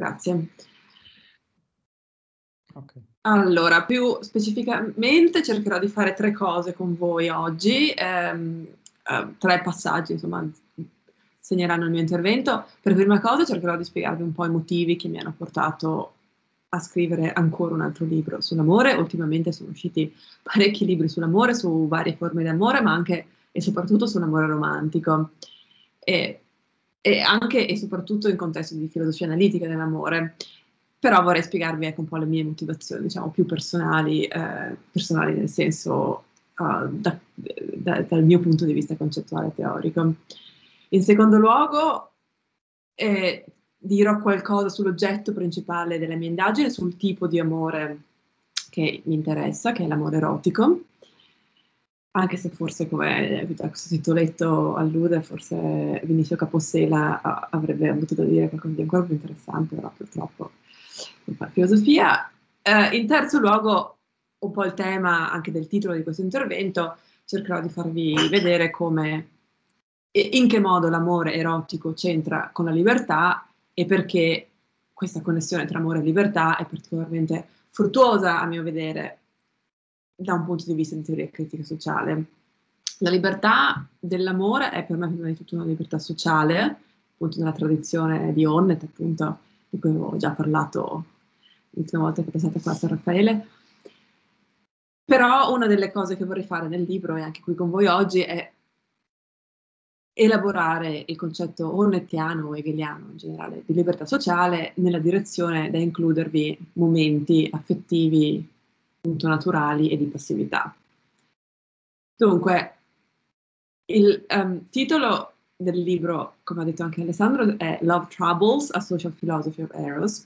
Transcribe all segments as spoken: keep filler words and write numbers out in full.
Grazie. Okay. Allora, più specificamente cercherò di fare tre cose con voi oggi, ehm, uhm, tre passaggi insomma, mhmm, segneranno il mio intervento. Per prima cosa cercherò di spiegarvi un po' i motivi che mi hanno portato a scrivere ancora un altro libro sull'amore. Ultimamente sono usciti parecchi libri sull'amore, su varie forme d'amore, ma anche e soprattutto sull'amore romantico. E e anche e soprattutto in contesto di filosofia analitica dell'amore. Però vorrei spiegarvi, ecco, un po' le mie motivazioni, diciamo, più personali, ehm, personali nel senso, uhm, da da dal mio punto di vista concettuale e teorico. In secondo luogo, ehm, dirò qualcosa sull'oggetto principale della mia indagine, sul tipo di amore che mi interessa, che è l'amore erotico. Anche se forse come già questo titoletto allude, forse Vinicio Capossela a avrebbe avuto da dire qualcosa di ancora più interessante, però purtroppo non fa filosofia. Ehm, in terzo luogo, un po' il tema anche del titolo di questo intervento, cercherò di farvi vedere come e in che modo l'amore erotico c'entra con la libertà e perché questa connessione tra amore e libertà è particolarmente fruttuosa, a mio vedere, da un punto di vista di teoria critica sociale. La libertà dell'amore è per me prima di tutto una libertà sociale, appunto nella tradizione di Honneth, appunto, di cui avevo già parlato l'ultima volta che ero stata qua a San Raffaele. Però una delle cose che vorrei fare nel libro, e anche qui con voi oggi, è elaborare il concetto honnethiano o hegeliano in generale di libertà sociale nella direzione da includervi momenti affettivi, appunto naturali e di passività. Dunque il, ehm, titolo del libro, come ha detto anche Alessandro, è Love Troubles: A Social Philosophy of Eros.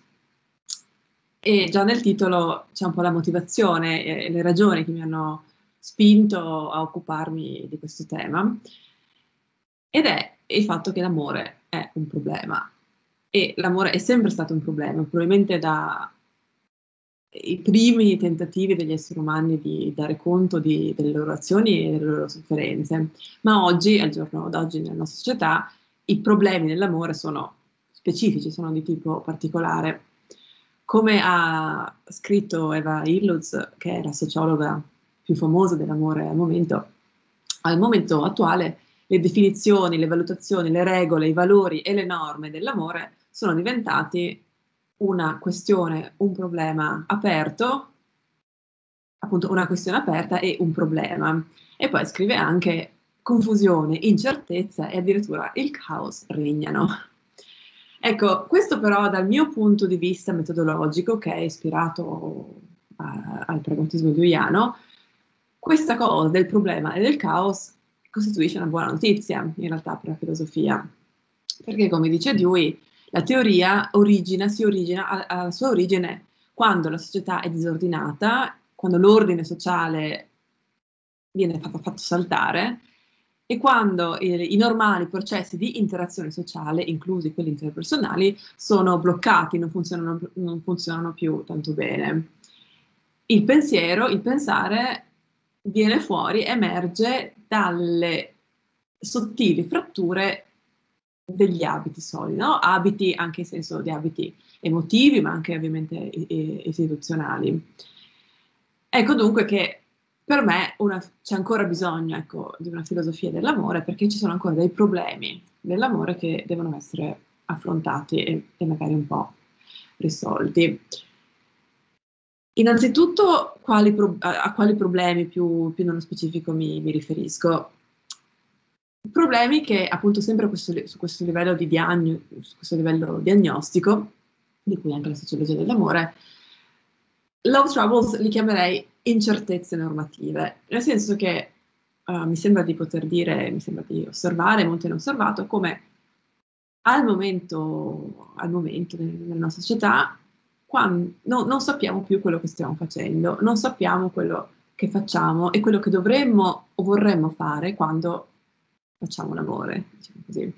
E già nel titolo c'è un po' la motivazione e le ragioni che mi hanno spinto a occuparmi di questo tema. Ed è il fatto che l'amore è un problema. E l'amore è sempre stato un problema, probabilmente da i primi tentativi degli esseri umani di dare conto di delle loro azioni e delle loro sofferenze. Ma oggi, al giorno d'oggi nella nostra società, i problemi dell'amore sono specifici, sono di tipo particolare. Come ha scritto Eva Illouz, che è la sociologa più famosa dell'amore al momento, al momento attuale le definizioni, le valutazioni, le regole, i valori e le norme dell'amore sono diventati una questione, un problema aperto, appunto una questione aperta e un problema. E poi scrive anche: "Confusione, incertezza e addirittura il caos regnano". Ecco, questo però dal mio punto di vista metodologico, che è ispirato a al pragmatismo deweyano, questa cosa del problema e del caos costituisce una buona notizia in realtà per la filosofia. Perché come dice Dewey, la teoria origina si origina ha ha la sua origine quando la società è disordinata, quando l'ordine sociale viene fatto fatto saltare e quando, ehm, i normali processi di interazione sociale, inclusi quelli interpersonali, sono bloccati, non funzionano p non funzionano più tanto bene. Il pensiero, il pensare viene fuori, emerge dalle sottili fratture degli abiti solidi, no, abiti anche in senso di abiti emotivi, ma anche ovviamente i i istituzionali. Ecco dunque che per me una f c'è ancora bisogno, ecco, di una filosofia dell'amore, perché ci sono ancora dei problemi dell'amore che devono essere affrontati e e magari un po' risolti. Innanzitutto quali prob a a quali problemi più più nello specifico mi mi riferisco? Problemi che appunto sempre a questo li su questo livello di diagno su questo livello diagnostico, di cui anche la sociologia dell'amore, love troubles li chiamerei incertezze normative, nel senso che, uhm, mi sembra di poter dire, mi sembra di osservare, molti hanno osservato, come al momento al momento nel nella nostra società, quan no non sappiamo più quello che stiamo facendo, non sappiamo quello che facciamo e quello che dovremmo o vorremmo fare quando facciamo l'amore, diciamo così.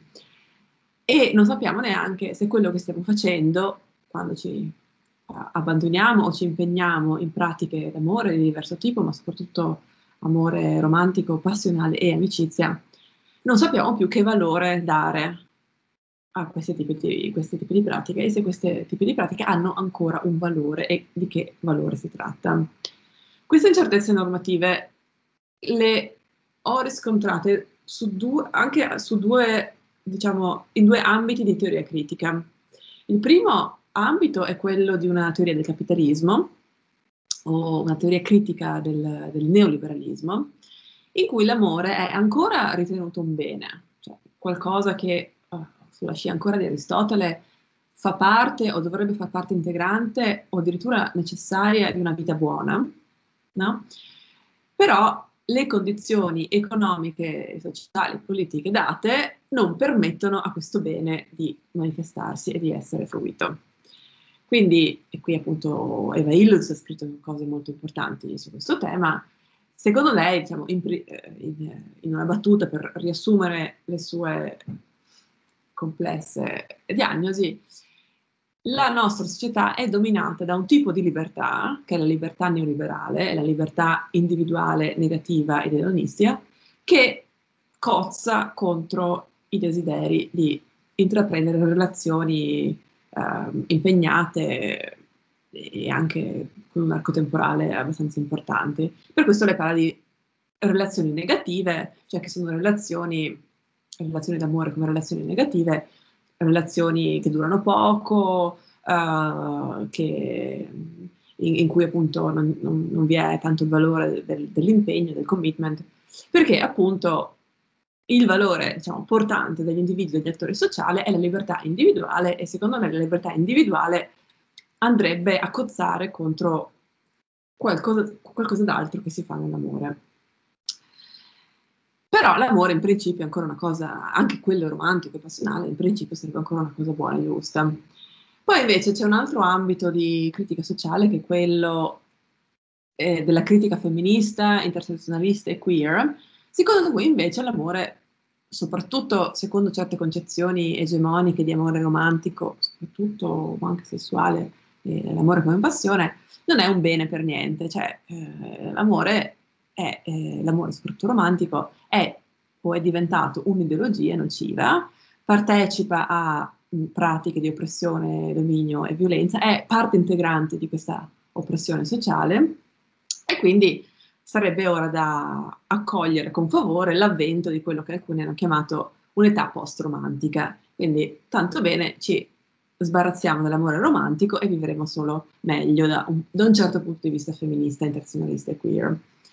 E non sappiamo neanche se quello che stiamo facendo, quando ci a abbandoniamo o ci impegniamo in pratiche d'amore di diverso tipo, ma soprattutto amore romantico, passionale e amicizia, non sappiamo più che valore dare a questi tipi di questi tipi di pratiche e se queste tipi di pratiche hanno ancora un valore e di che valore si tratta. Queste incertezze normative le ho riscontrate su du anche su due diciamo, in due ambiti di teoria critica. Il primo ambito è quello di una teoria del capitalismo, o una teoria critica del del neoliberalismo, in cui l'amore è ancora ritenuto un bene, cioè qualcosa che, uhm, sulla scia ancora di Aristotele, fa parte o dovrebbe far parte integrante o addirittura necessaria di una vita buona, no, però le condizioni economiche, sociali, politiche date non permettono a questo bene di manifestarsi e di essere fruito. Quindi, e qui appunto Eva Illouz ha scritto cose molto importanti su questo tema, secondo lei, diciamo, in, pri ehm, in, in una battuta per riassumere le sue complesse diagnosi, la nostra società è dominata da un tipo di libertà, che è la libertà neoliberale, è la libertà individuale negativa ed edonistica, che cozza contro i desideri di intraprendere relazioni, ehm, impegnate e anche con un arco temporale abbastanza importante. Per questo lei parla di relazioni negative, cioè che sono relazioni relazioni d'amore come relazioni negative, relazioni che durano poco, uhm, che in in cui appunto non non non vi è tanto il valore del dell'impegno, del commitment, perché appunto il valore, diciamo, portante degli individui, degli attori sociali è la libertà individuale e secondo me la libertà individuale andrebbe a cozzare contro qualcosa qualcosa d'altro che si fa nell'amore. Però l'amore in principio è ancora una cosa anche quello romantico e passionale, in principio sarebbe ancora una cosa buona e giusta. Poi invece c'è un altro ambito di critica sociale che è quello, ehm, della critica femminista, intersezionalista e queer, secondo cui invece l'amore, soprattutto secondo certe concezioni egemoniche di amore romantico, soprattutto ma anche sessuale, ehm, l'amore come passione, non è un bene per niente. Cioè, ehm, l'amore è ehm, l'amore soprattutto romantico è o è diventato un'ideologia nociva, partecipa a, mhmm, pratiche di oppressione, dominio e violenza, è parte integrante di questa oppressione sociale e quindi sarebbe ora da accogliere con favore l'avvento di quello che alcuni hanno chiamato un'età post-romantica. Quindi tanto bene, ci sbarazziamo dell'amore romantico e vivremo solo meglio da un da un certo punto di vista femminista, intersezionalista e queer.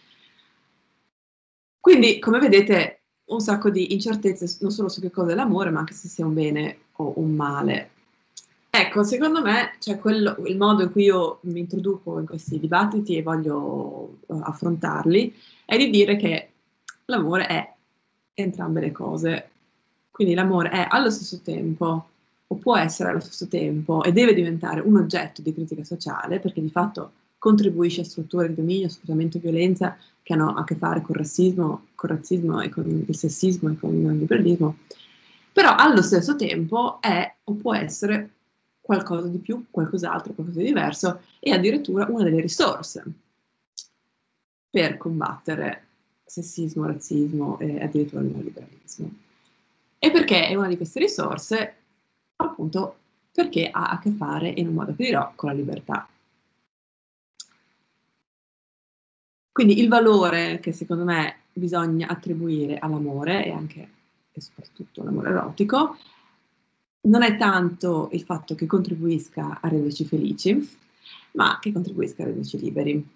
Quindi, come vedete, un sacco di incertezze s non solo su che cosa è l'amore, ma anche se sia un bene o un male. Ecco, secondo me, cioè quello il modo in cui io mi introduco in questi dibattiti e voglio, uhm, affrontarli, è di dire che l'amore è entrambe le cose. Quindi l'amore è allo stesso tempo, o può essere allo stesso tempo, e deve diventare un oggetto di critica sociale, perché di fatto contribuisce a strutture di dominio, sfruttamento e violenza che hanno a che fare col rassismo col razzismo e con il sessismo e con il liberalismo, però allo stesso tempo è o può essere qualcosa di più, qualcos'altro, qualcosa di diverso e addirittura una delle risorse per combattere sessismo, razzismo e addirittura il neoliberalismo. E perché è una di queste risorse? Appunto perché ha a che fare, in un modo che dirò, con la libertà. Quindi il valore che secondo me bisogna attribuire all'amore e anche e soprattutto all'amore erotico, non è tanto il fatto che contribuisca a renderci felici, ma che contribuisca a renderci liberi.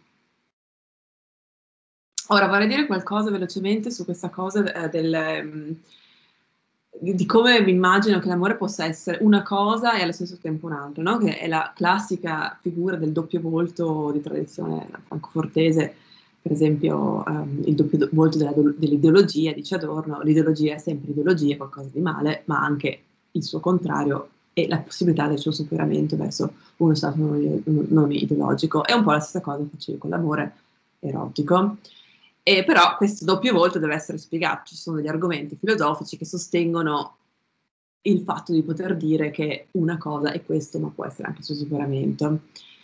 Ora vorrei dire qualcosa velocemente su questa cosa, ehm, del mhmm, di di come mi immagino che l'amore possa essere una cosa e allo stesso tempo un'altra, no, che è la classica figura del doppio volto di tradizione francofortese, per esempio, ehm, il doppio do volto della do dell'ideologia, dice Adorno: "L'ideologia è sempre ideologia, è qualcosa di male, ma anche il suo contrario e la possibilità del suo superamento verso uno stato non ide non ideologico." È un po' la stessa cosa che facevi con l'amore erotico. E però questo doppio volto deve essere spiegato. Ci sono degli argomenti filosofici che sostengono il fatto di poter dire che una cosa è questo, ma può essere anche il suo superamento.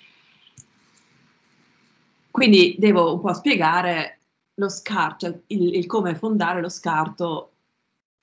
Quindi devo un po' spiegare lo scar cioè il il come fondare lo scarto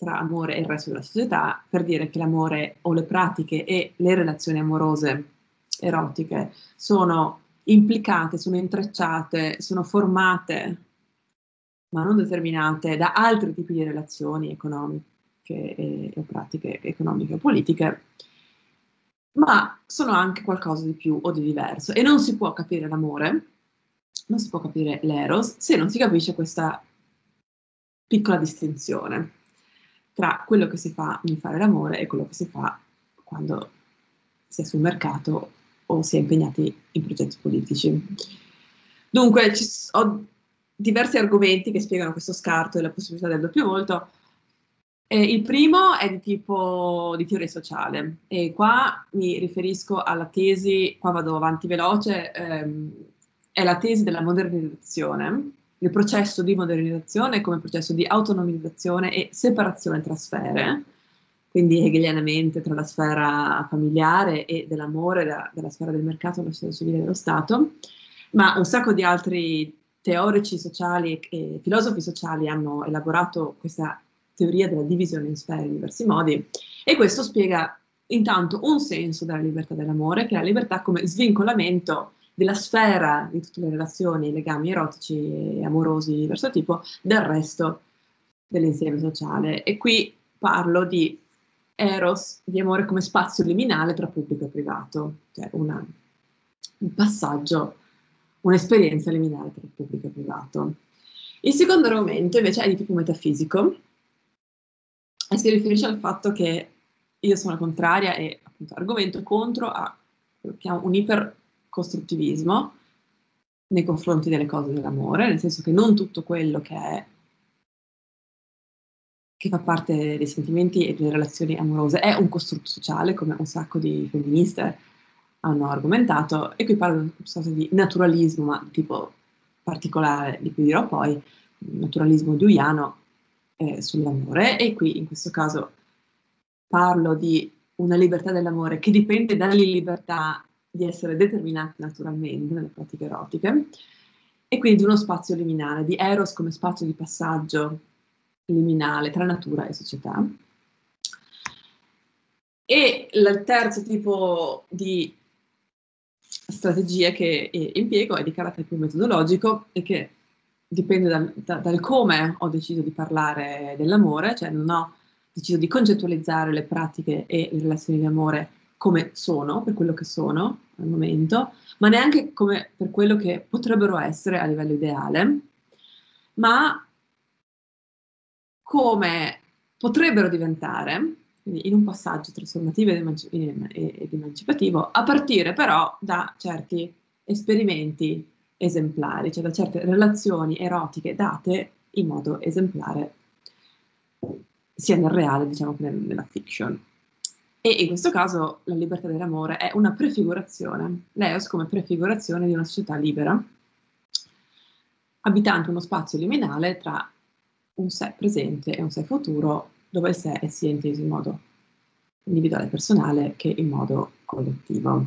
tra amore e il resto della società, per dire che l'amore o le pratiche e le relazioni amorose erotiche sono implicate, sono intrecciate, sono formate, ma non determinate da altri tipi di relazioni economiche e, e pratiche economiche o politiche, ma sono anche qualcosa di più o di diverso. E non si può capire l'amore, non si può capire l'eros, se non si capisce questa piccola distinzione tra quello che si fa nel fare l'amore e quello che si fa quando si è sul mercato o si è impegnati in progetti politici. Dunque, ci, ho diversi argomenti che spiegano questo scarto e la possibilità del doppio volto. Eh, il primo è di tipo di teoria sociale e qua mi riferisco alla tesi, qua vado avanti veloce, ehm, è la tesi della modernizzazione, il processo di modernizzazione come processo di autonomizzazione e separazione tra sfere, quindi hegelianamente tra la sfera familiare e dell'amore, da, della sfera del mercato e la sfera civile dello Stato, ma un sacco di altri teorici sociali e filosofi sociali hanno elaborato questa teoria della divisione in sfere in diversi modi, e questo spiega intanto un senso della libertà dell'amore, che è la libertà come svincolamento della sfera di tutte le relazioni, i legami erotici e amorosi di diverso tipo dal resto dell'insieme sociale. E qui parlo di eros, di amore come spazio liminale tra pubblico e privato, cioè una, un passaggio, un'esperienza liminale tra pubblico e privato. Il secondo argomento invece è di tipo metafisico e si riferisce al fatto che io sono contraria e appunto argomento contro a quello che chiamo un ipercostruttivismo nei confronti delle cose dell'amore, nel senso che non tutto quello che è che fa parte dei sentimenti e delle relazioni amorose è un costrutto sociale, come un sacco di femministe hanno argomentato, e qui parlo di una sorta di naturalismo, ma tipo particolare, di cui dirò poi, naturalismo deweyano eh, sull'amore, e qui in questo caso parlo di una libertà dell'amore che dipende dalla libertà di essere determinati naturalmente nelle pratiche erotiche, e quindi di uno spazio liminale, di eros come spazio di passaggio liminale tra natura e società. E il terzo tipo di strategie che impiego è di carattere più metodologico e che dipende dal, da, dal come ho deciso di parlare dell'amore, cioè non ho deciso di concettualizzare le pratiche e le relazioni di amore come sono, per quello che sono al momento, ma neanche come per quello che potrebbero essere a livello ideale, ma come potrebbero diventare, quindi in un passaggio trasformativo ed, emanci- ed emancipativo, a partire però da certi esperimenti esemplari, cioè da certe relazioni erotiche date in modo esemplare, sia nel reale, diciamo, che nel- nella fiction. E in questo caso la libertà dell'amore è una prefigurazione, l'eos come prefigurazione di una società libera, abitante uno spazio liminale tra un sé presente e un sé futuro, dove il sé è sia inteso in modo individuale e personale che in modo collettivo.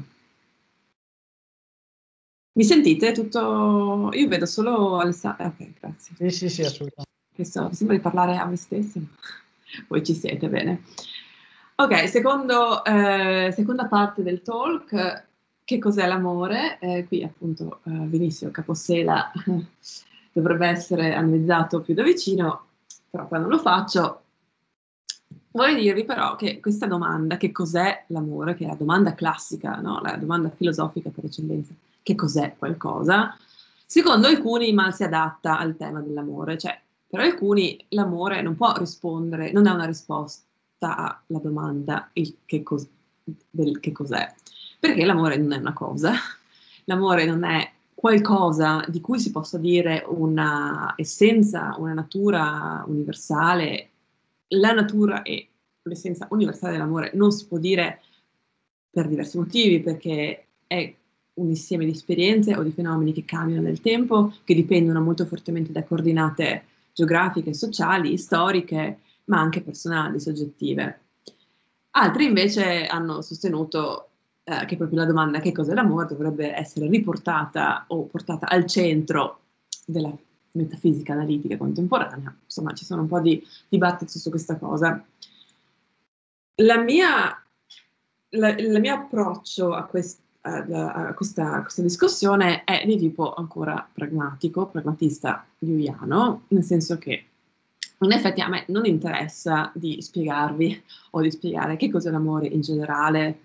Mi sentite? Tutto... Io vedo solo Alessandro. Ok, grazie. Sì, sì, sì, assolutamente. Questo, mi sembra di parlare a me stessa, ma voi ci siete, bene. Ok, secondo, eh, seconda parte del talk, che cos'è l'amore? Eh, qui appunto eh, Vinicio Capossela dovrebbe essere analizzato più da vicino, però qua non lo faccio. Vorrei dirvi però che questa domanda, che cos'è l'amore, che è la domanda classica, no? La domanda filosofica per eccellenza, che cos'è qualcosa, secondo alcuni mal si adatta al tema dell'amore, cioè per alcuni l'amore non può rispondere, non è una risposta alla domanda il che cos- del che cos'è, perché l'amore non è una cosa, l'amore non è qualcosa di cui si possa dire una essenza, una natura universale. La natura e l'essenza universale dell'amore non si può dire per diversi motivi, perché è un insieme di esperienze o di fenomeni che cambiano nel tempo, che dipendono molto fortemente da coordinate geografiche, sociali, storiche, ma anche personali, soggettive. Altri invece hanno sostenuto eh, che proprio la domanda che cos'è l'amore dovrebbe essere riportata o portata al centro della metafisica analitica contemporanea, insomma ci sono un po' di dibattiti su questa cosa. La mia, la, il mio approccio a, quest, a, a, questa, a questa discussione è di tipo ancora pragmatico, pragmatista jungiano, nel senso che in effetti a me non interessa di spiegarvi o di spiegare che cos'è l'amore in generale.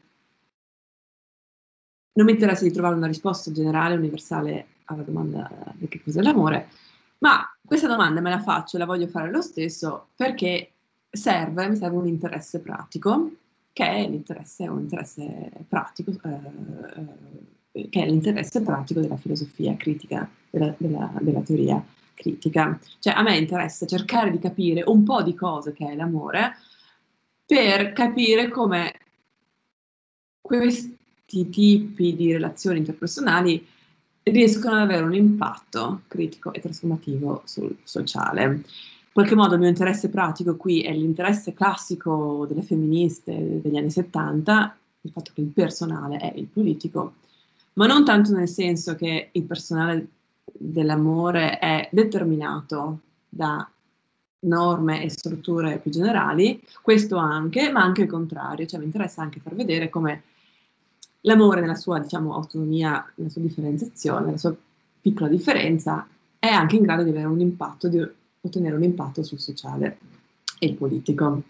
Non mi interessa di trovare una risposta generale, universale alla domanda di che cos'è l'amore, ma questa domanda me la faccio e la voglio fare lo stesso perché serve, mi serve un interesse pratico, che è l'interesse, un interesse pratico, eh, che è l'interesse pratico della filosofia critica, della, della, della teoria critica. Cioè a me interessa cercare di capire un po' di cose che è l'amore per capire come questi tipi di relazioni interpersonali riescono ad avere un impatto critico e trasformativo sul sociale. In qualche modo il mio interesse pratico qui è l'interesse classico delle femministe degli anni settanta, il fatto che il personale è il politico, ma non tanto nel senso che il personale dell'amore è determinato da norme e strutture più generali, questo anche, ma anche il contrario, cioè mi interessa anche far vedere come l'amore nella sua, diciamo, autonomia, nella sua differenziazione, nella sua piccola differenza, è anche in grado di avere un impatto, di ottenere un impatto sul sociale e il politico.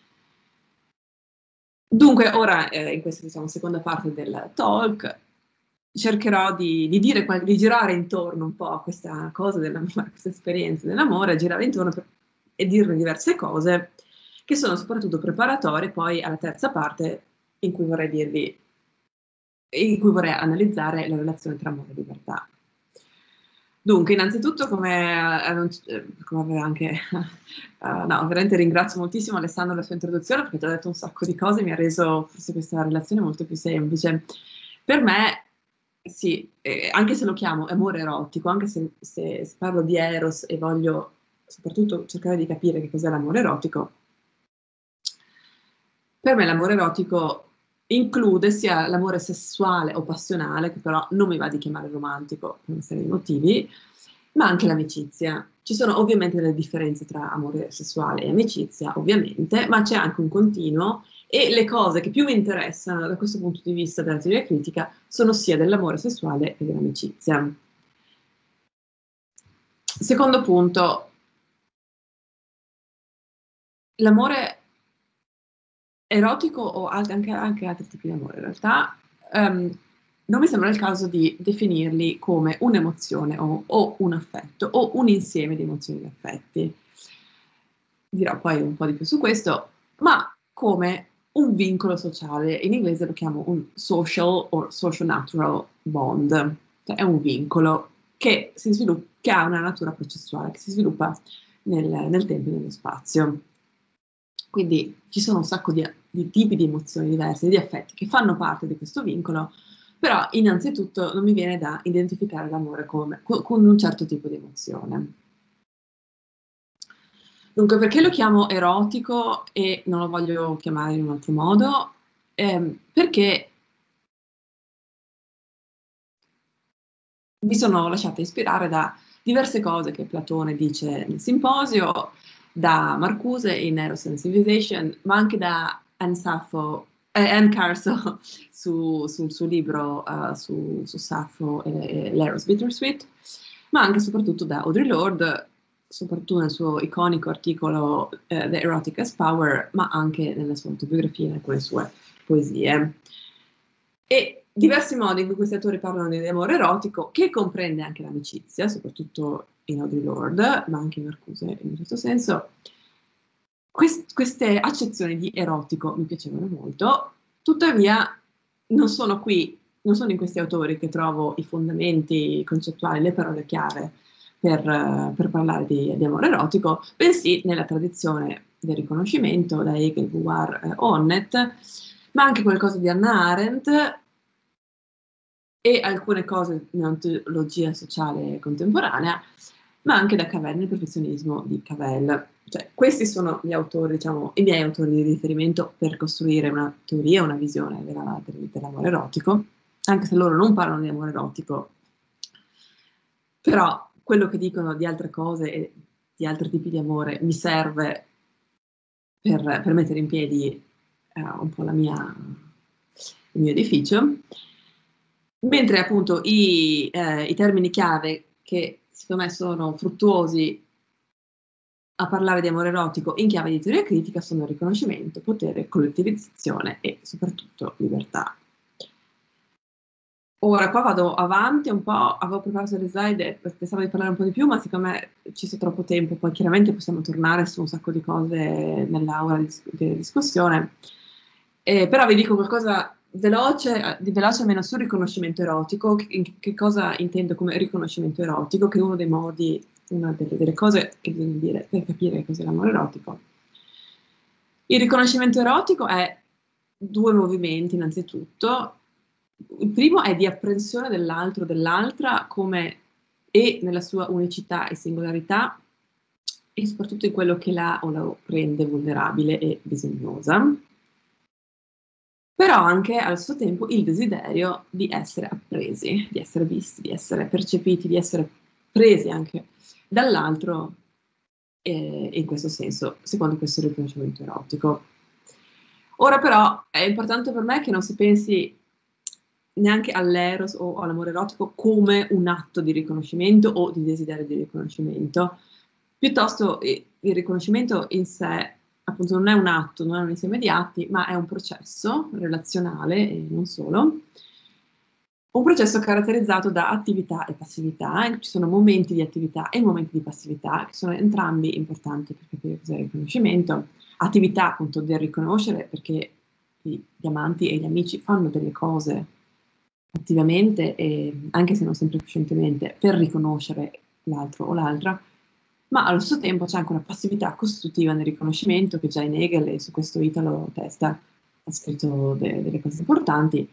Dunque, ora, eh, in questa, diciamo, seconda parte del talk, cercherò di, di, dire, di girare intorno un po' a questa cosa dell'amore, a questa esperienza dell'amore, girare intorno per, e dirne diverse cose, che sono soprattutto preparatorie poi alla terza parte, in cui vorrei dirvi in cui vorrei analizzare la relazione tra amore e libertà. Dunque, innanzitutto, come, eh, come aveva anche, uh, no, veramente ringrazio moltissimo Alessandro per la sua introduzione, perché ti ha detto un sacco di cose, mi ha reso forse questa relazione molto più semplice. Per me, sì, eh, anche se lo chiamo amore erotico, anche se, se, se parlo di eros e voglio soprattutto cercare di capire che cos'è l'amore erotico, per me l'amore erotico include sia l'amore sessuale o passionale, che però non mi va di chiamare romantico per una serie di motivi, ma anche l'amicizia. Ci sono ovviamente delle differenze tra amore sessuale e amicizia, ovviamente, ma c'è anche un continuo e le cose che più mi interessano da questo punto di vista della teoria critica sono sia dell'amore sessuale che dell'amicizia. Secondo punto, l'amore erotico o anche, anche altri tipi di amore in realtà, um, non mi sembra il caso di definirli come un'emozione o, o un affetto o un insieme di emozioni e affetti. Dirò poi un po' di più su questo, ma come un vincolo sociale. In inglese lo chiamo un social o social natural bond, cioè è un vincolo che, si sviluppa, che ha una natura processuale, che si sviluppa nel, nel tempo e nello spazio. Quindi ci sono un sacco di, di tipi di emozioni diverse, di affetti che fanno parte di questo vincolo, però innanzitutto non mi viene da identificare l'amore come, con un certo tipo di emozione. Dunque, perché lo chiamo erotico e non lo voglio chiamare in un altro modo? Eh, perché mi sono lasciata ispirare da diverse cose che Platone dice nel Simposio, da Marcuse in Eros and Civilization, ma anche da Anne, Sappho, eh, Anne Carso su, sul suo libro uh, su, su Sappho e, e l'Eros Bittersweet, ma anche e soprattutto da Audre Lorde, soprattutto nel suo iconico articolo uh, The Erotic as Power, ma anche nella sua autobiografia e in alcune sue poesie. E diversi modi in cui questi autori parlano di amore erotico, che comprende anche l'amicizia, soprattutto in Audre Lorde, ma anche in Marcuse in un certo senso. Quest- queste accezioni di erotico mi piacevano molto, tuttavia non sono qui, non sono in questi autori che trovo i fondamenti concettuali, le parole chiave per, uh, per parlare di, di amore erotico, bensì nella tradizione del riconoscimento da Hegel, Beauvoir, eh, Honneth, ma anche qualcosa di Hannah Arendt e alcune cose in antologia sociale contemporanea, ma anche da Cavell, nel perfezionismo di Cavell. Cioè, questi sono gli autori, diciamo, i miei autori di riferimento per costruire una teoria, una visione della, dell'amore erotico, anche se loro non parlano di amore erotico, però quello che dicono di altre cose e di altri tipi di amore mi serve per, per mettere in piedi eh, un po' la mia, il mio edificio, mentre appunto i, eh, i termini chiave che secondo me sono fruttuosi a parlare di amore erotico in chiave di teoria critica sono riconoscimento, potere, collettivizzazione e soprattutto libertà. Ora qua vado avanti un po', avevo preparato le slide e pensavo di parlare un po' di più, ma siccome ci sta troppo tempo, poi chiaramente possiamo tornare su un sacco di cose nell'aula di, di discussione. Eh, però vi dico qualcosa veloce, di veloce almeno sul riconoscimento erotico, che, che cosa intendo come riconoscimento erotico, che è uno dei modi, una delle, delle cose che bisogna dire per capire cos'è l'amore erotico. Il riconoscimento erotico è due movimenti innanzitutto. Il primo è di apprensione dell'altro o dell'altra come e nella sua unicità e singolarità e soprattutto in quello che la o la rende vulnerabile e bisognosa, però anche al suo tempo il desiderio di essere appresi, di essere visti, di essere percepiti, di essere presi anche dall'altro, eh, in questo senso, secondo questo riconoscimento erotico. Ora però è importante per me che non si pensi neanche all'eros o all'amore erotico come un atto di riconoscimento o di desiderio di riconoscimento. Piuttosto eh, il riconoscimento in sé appunto non è un atto, non è un insieme di atti, ma è un processo relazionale e non solo. Un processo caratterizzato da attività e passività, ci sono momenti di attività e momenti di passività, che sono entrambi importanti per capire cos'è il riconoscimento. Attività appunto del riconoscere, perché gli amanti e gli amici fanno delle cose attivamente, e anche se non sempre coscientemente, per riconoscere l'altro o l'altra, ma allo stesso tempo c'è anche una passività costitutiva nel riconoscimento, che già in Hegel e su questo Italo Testa ha scritto de- delle cose importanti,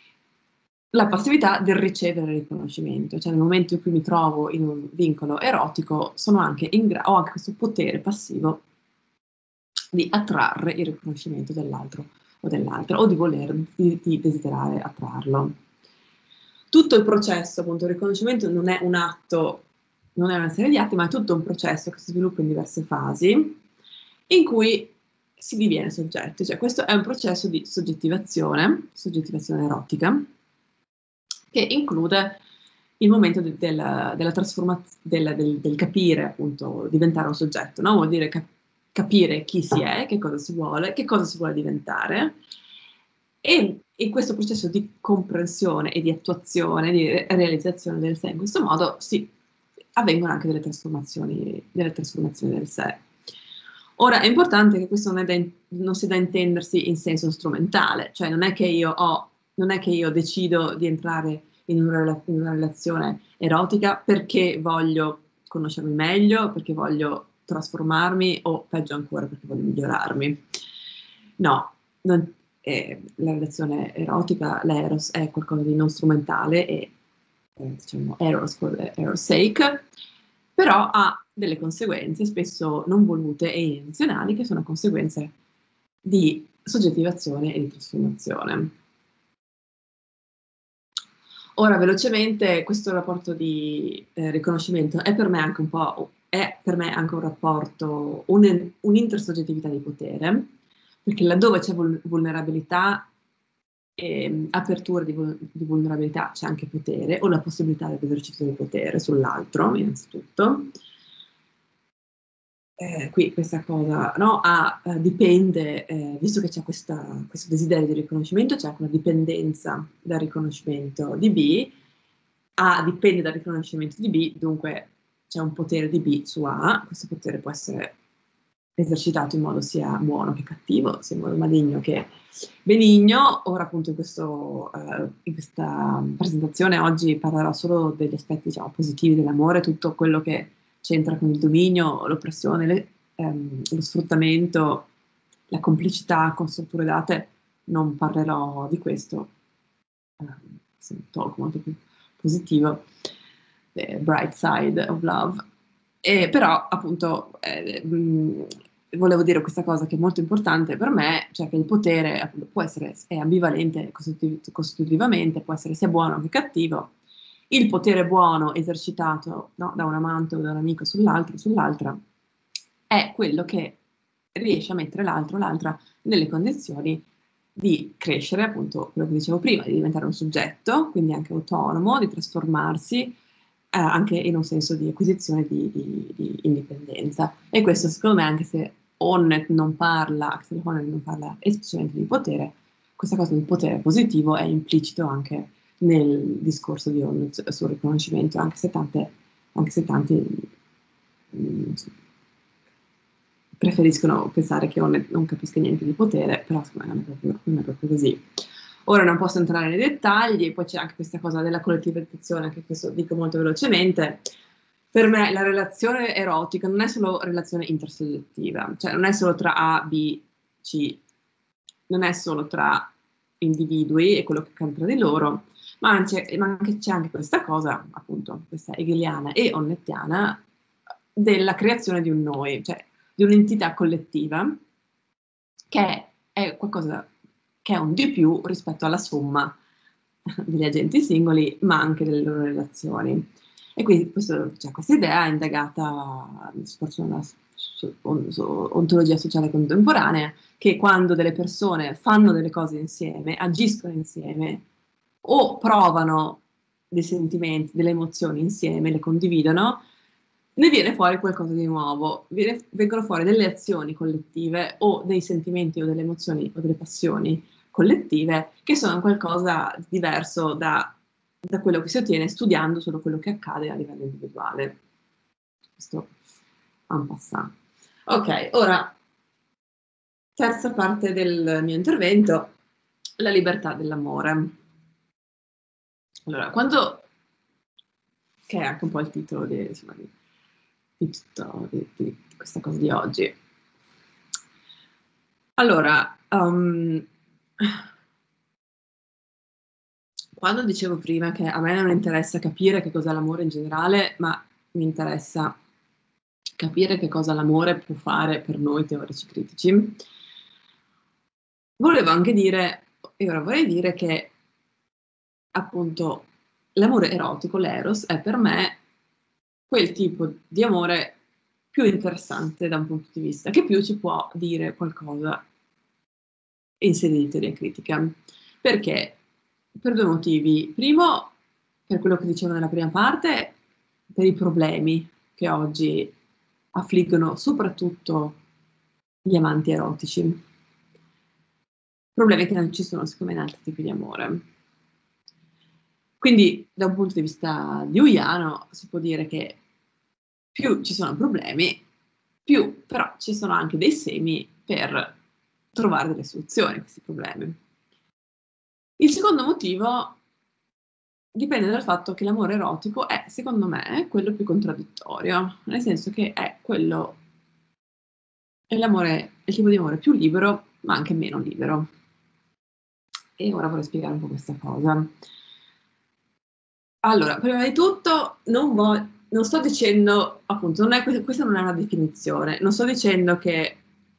la passività del ricevere il riconoscimento, cioè nel momento in cui mi trovo in un vincolo erotico sono anche in grado, ho anche questo potere passivo di attrarre il riconoscimento dell'altro o dell'altra, o di voler, di, di desiderare attrarlo. Tutto il processo, appunto, il riconoscimento non è un atto, non è una serie di atti, ma è tutto un processo che si sviluppa in diverse fasi, in cui si diviene soggetti. Cioè, questo è un processo di soggettivazione, soggettivazione erotica, che include il momento de, del, della trasformazione, del, del, del capire, appunto, diventare un soggetto, no? Vuol dire cap- capire chi si è, che cosa si vuole, che cosa si vuole diventare, e in questo processo di comprensione e di attuazione, di re- realizzazione del sé, in questo modo si avvengono anche delle trasformazioni, delle trasformazioni del sé. Ora è importante che questo non, è da in- non sia da intendersi in senso strumentale, cioè non è che io ho, non è che io decido di entrare in una, rela- in una relazione erotica perché voglio conoscermi meglio, perché voglio trasformarmi o peggio ancora perché voglio migliorarmi. No, non, eh, la relazione erotica, l'eros, è qualcosa di non strumentale e eh, diciamo eros for the eros sake, però ha delle conseguenze spesso non volute e intenzionali che sono conseguenze di soggettivazione e di trasformazione. Ora, velocemente, questo rapporto di eh, riconoscimento è per me anche un po', è per me anche un rapporto, un, un'intersoggettività di potere, perché laddove c'è vul- vulnerabilità e apertura di, vul- di vulnerabilità c'è anche potere, o la possibilità dell'esercizio del potere sull'altro, innanzitutto. Eh, qui questa cosa, no, ha, eh, dipende, eh, visto che c'è questa, questo desiderio di riconoscimento, c'è anche una dipendenza dal riconoscimento di B, A dipende dal riconoscimento di B, dunque c'è un potere di B su A, questo potere può essere esercitato in modo sia buono che cattivo, sia in modo maligno che benigno. Ora appunto in, questo, eh, in questa presentazione oggi parlerò solo degli aspetti, diciamo, positivi dell'amore, tutto quello che c'entra con il dominio, l'oppressione, le, ehm, lo sfruttamento, la complicità con strutture date, non parlerò di questo, eh, se un talk molto più positivo, the bright side of love. E però appunto eh, mh, volevo dire questa cosa che è molto importante per me, cioè che il potere appunto, può essere è ambivalente costitutiv- costitutivamente, può essere sia buono che cattivo, Il potere buono esercitato, no, da un amante o da un amico sull'altro, sull'altra, è quello che riesce a mettere l'altro o l'altra nelle condizioni di crescere, appunto, quello che dicevo prima, di diventare un soggetto, quindi anche autonomo, di trasformarsi, eh, anche in un senso di acquisizione di, di, di indipendenza. E questo, secondo me, anche se Honneth non parla, Axel Honneth non parla esplicitamente di potere, questa cosa del potere positivo è implicito anche nel discorso di Honneth sul riconoscimento, anche se, tante, anche se tanti mh, preferiscono pensare che Honneth non capisca niente di potere, però secondo me non è proprio, non è proprio così. Ora non posso entrare nei dettagli, poi c'è anche questa cosa della collettivizzazione, che questo dico molto velocemente. Per me la relazione erotica non è solo relazione intersoggettiva, cioè non è solo tra A, B, C, non è solo tra individui e quello che accade tra di loro, ma anche, ma anche c'è anche questa cosa, appunto, questa hegeliana e honnettiana, della creazione di un noi, cioè di un'entità collettiva che è qualcosa che è un di più rispetto alla somma degli agenti singoli, ma anche delle loro relazioni. E quindi questo, cioè, questa idea è indagata soprattutto nella so, so, ontologia sociale contemporanea, che quando delle persone fanno delle cose insieme, agiscono insieme o provano dei sentimenti, delle emozioni insieme, le condividono, ne viene fuori qualcosa di nuovo, viene, vengono fuori delle azioni collettive o dei sentimenti o delle emozioni o delle passioni collettive che sono qualcosa di diverso da, da quello che si ottiene studiando solo quello che accade a livello individuale. Questo en passant. Ok, ora, terza parte del mio intervento, la libertà dell'amore. Allora, quando, che è anche un po' il titolo di, insomma, di, di, tutto, di, di questa cosa di oggi. Allora, um, quando dicevo prima che a me non interessa capire che cos'è l'amore in generale, ma mi interessa capire che cosa l'amore può fare per noi teorici critici, volevo anche dire, e ora vorrei dire che appunto l'amore erotico, l'eros, è per me quel tipo di amore più interessante da un punto di vista, che più ci può dire qualcosa in sede di teoria critica. Perché? Per due motivi. Primo, per quello che dicevo nella prima parte, per i problemi che oggi affliggono soprattutto gli amanti erotici. Problemi che non ci sono, secondo me, in altri tipi di amore. Quindi, da un punto di vista jungiano, si può dire che più ci sono problemi, più però ci sono anche dei semi per trovare delle soluzioni a questi problemi. Il secondo motivo dipende dal fatto che l'amore erotico è, secondo me, quello più contraddittorio, nel senso che è quello, è l'amore, è il tipo di amore più libero, ma anche meno libero. E ora vorrei spiegare un po' questa cosa. Allora, prima di tutto, non, vo- non sto dicendo, appunto, non è, questa non è una definizione, non sto dicendo che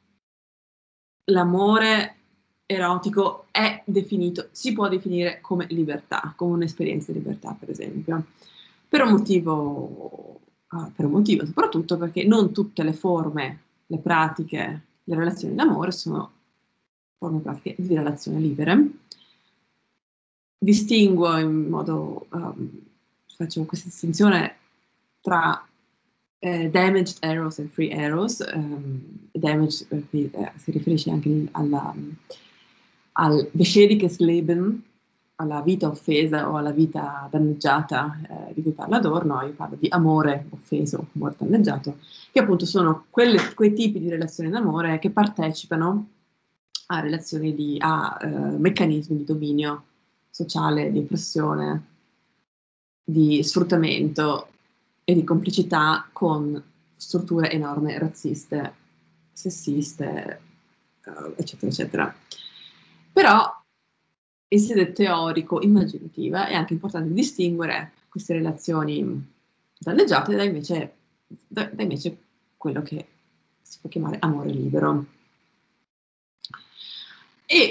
l'amore erotico è definito, si può definire come libertà, come un'esperienza di libertà, per esempio. Per un motivo, ah, per un motivo soprattutto perché non tutte le forme, le pratiche, le relazioni d'amore sono forme pratiche di relazione libere. Distinguo in modo, um, faccio questa distinzione tra eh, damaged eros e free eros. Um, damaged perché eh, si riferisce anche alla, al beschädigtes Leben, alla vita offesa o alla vita danneggiata eh, di cui parla Adorno. Io parlo di amore offeso, amore danneggiato, che appunto sono quelle, quei tipi di relazioni d'amore che partecipano a relazioni di, a eh, meccanismi di dominio sociale, di oppressione, di sfruttamento e di complicità con strutture enormi, razziste, sessiste, eh, eccetera, eccetera. Però in sede teorico-immaginativa è anche importante distinguere queste relazioni danneggiate da invece, da, da invece quello che si può chiamare amore libero. E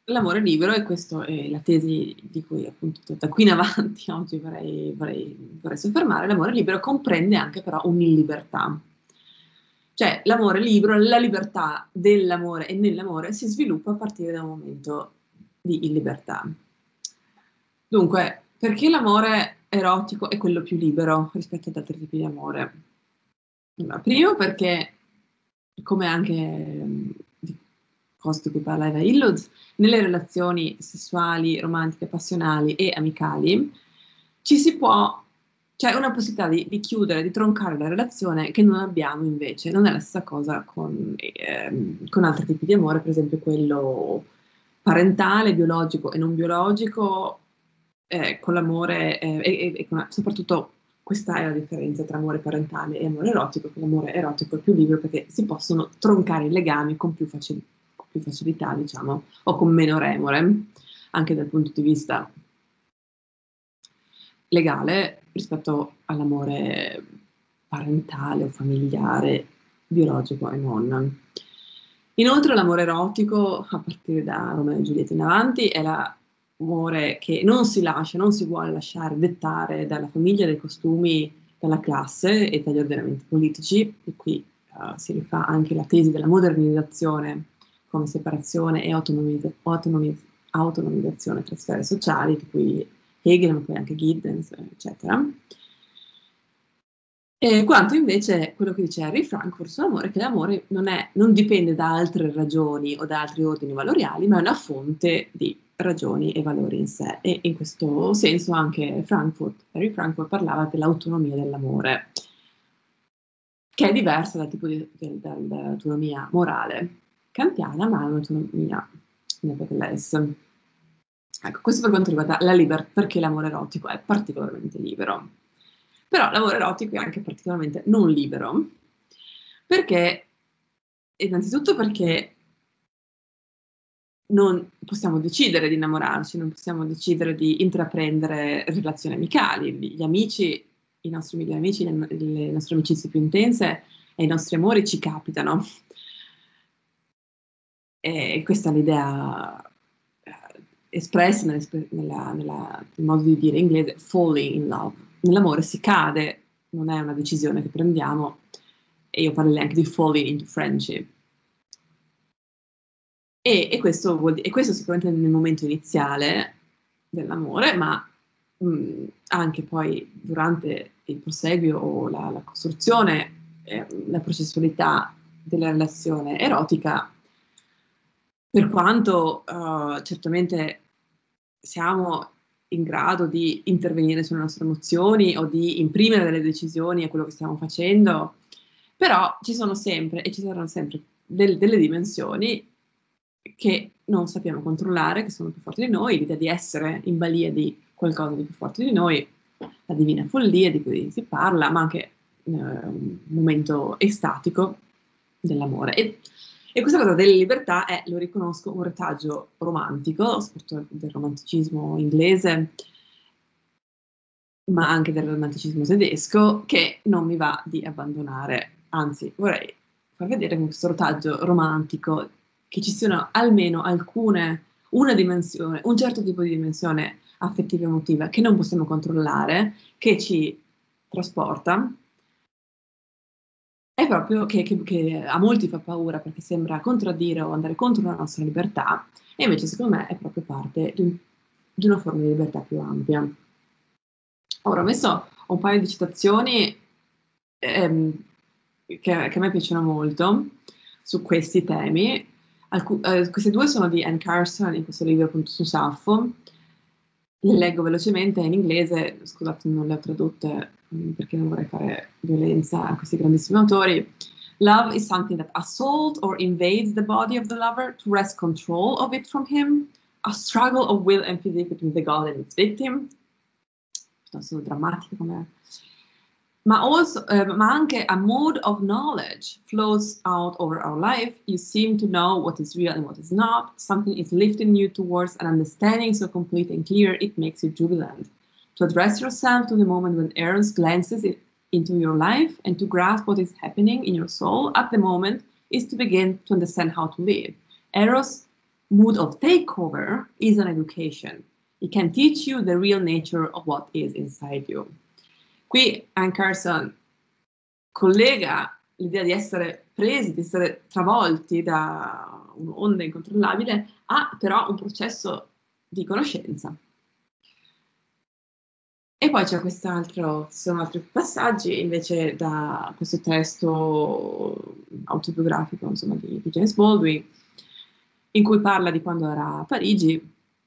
L'amore libero, e questa è la tesi di cui appunto da qui in avanti oggi vorrei, vorrei, vorrei soffermare, l'amore libero comprende anche però un'illibertà. Cioè l'amore libero, la libertà dell'amore e nell'amore si sviluppa a partire da un momento di illibertà. Dunque, perché l'amore erotico è quello più libero rispetto ad altri tipi di amore? Allora, primo perché, come anche mh, di cose di cui parla Eva Illouz, nelle relazioni sessuali, romantiche, passionali e amicali ci si può, c'è una possibilità di, di chiudere, di troncare la relazione che non abbiamo invece. Non è la stessa cosa con, ehm, con altri tipi di amore, per esempio quello parentale, biologico e non biologico, eh, con l'amore eh, e, e- e con- soprattutto questa è la differenza tra amore parentale e amore erotico, che l'amore erotico è più libero perché si possono troncare i legami con più, facil- con più facilità, diciamo, o con meno remore, anche dal punto di vista legale rispetto all'amore parentale o familiare, biologico e non. Inoltre l'amore erotico, a partire da Romeo e Giulietta in avanti, è l'amore che non si lascia, non si vuole lasciare dettare dalla famiglia, dai costumi, dalla classe e dagli ordinamenti politici, e qui uh, si rifà anche la tesi della modernizzazione come separazione e autonomizza- autonomizz- autonomizzazione tra sfere sociali, di cui Hegel, ma poi anche Giddens, eccetera. E quanto invece quello che dice Harry Frankfurt sull'amore, che l'amore non, è, non dipende da altre ragioni o da altri ordini valoriali, ma è una fonte di ragioni e valori in sé. E in questo senso anche Frankfurt, Harry Frankfurt parlava dell'autonomia dell'amore, che è diversa dal tipo di, del- dall'autonomia morale kantiana, ma è un'autonomia nevertheless. Ecco, questo per quanto riguarda la libertà, perché l'amore erotico è particolarmente libero. Però l'amore erotico è anche particolarmente non libero, perché, innanzitutto perché non possiamo decidere di innamorarci, non possiamo decidere di intraprendere relazioni amicali. Gli amici, i nostri migliori amici, le, le nostre amicizie più intense e i nostri amori ci capitano. E questa è l'idea eh, espressa nell'esp- nella- nella- nel modo di dire inglese, falling in love. Nell'amore si cade, non è una decisione che prendiamo, e io parlerei anche di falling into friendship. E, e questo vuol di- e questo sicuramente nel momento iniziale dell'amore, ma mh, anche poi durante il proseguio o la, la costruzione, eh, la processualità della relazione erotica, per quanto eh, certamente siamo in grado di intervenire sulle nostre emozioni o di imprimere delle decisioni a quello che stiamo facendo, però ci sono sempre e ci saranno sempre del- delle dimensioni che non sappiamo controllare, che sono più forti di noi, l'idea di essere in balia di qualcosa di più forte di noi, la divina follia di cui si parla, ma anche eh, un momento estatico dell'amore. E, e questa cosa della libertà è, lo riconosco, un retaggio romantico, soprattutto del romanticismo inglese, ma anche del romanticismo tedesco, che non mi va di abbandonare. Anzi, vorrei far vedere con questo rotaggio romantico che ci siano almeno alcune, una dimensione, un certo tipo di dimensione affettiva e emotiva che non possiamo controllare, che ci trasporta, è proprio che, che- che a molti fa paura perché sembra contraddire o andare contro la nostra libertà, e invece secondo me è proprio parte di, un- di una forma di libertà più ampia. Ora, ho messo un paio di citazioni ehm, che, che a me piacciono molto su questi temi. Alcu- eh, queste due sono di Anne Carson, in questo libro appunto su Saffo. Le leggo velocemente in inglese, scusate, non le ho tradotte mh, perché non vorrei fare violenza a questi grandissimi autori. Love is something that assaults or invades the body of the lover to wrest control of it from him, a struggle of will and physique between the god and its victim, piuttosto drammatico come... Ma, also, eh, ma anche a mode of knowledge flows out over our life. You seem to know what is real and what is not. Something is lifting you towards an understanding so complete and clear it makes you jubilant. To address yourself to the moment when Eros glances it, into your life and to grasp what is happening in your soul at the moment is to begin to understand how to live. Eros mood of takeover is an education. It can teach you the real nature of what is inside you. Qui Anne Carson collega l'idea di essere presi, di essere travolti da un'onda incontrollabile a però un processo di conoscenza. E poi c'è quest'altro, ci sono altri passaggi invece da questo testo autobiografico, insomma, di, di James Baldwin, in cui parla di quando era a Parigi.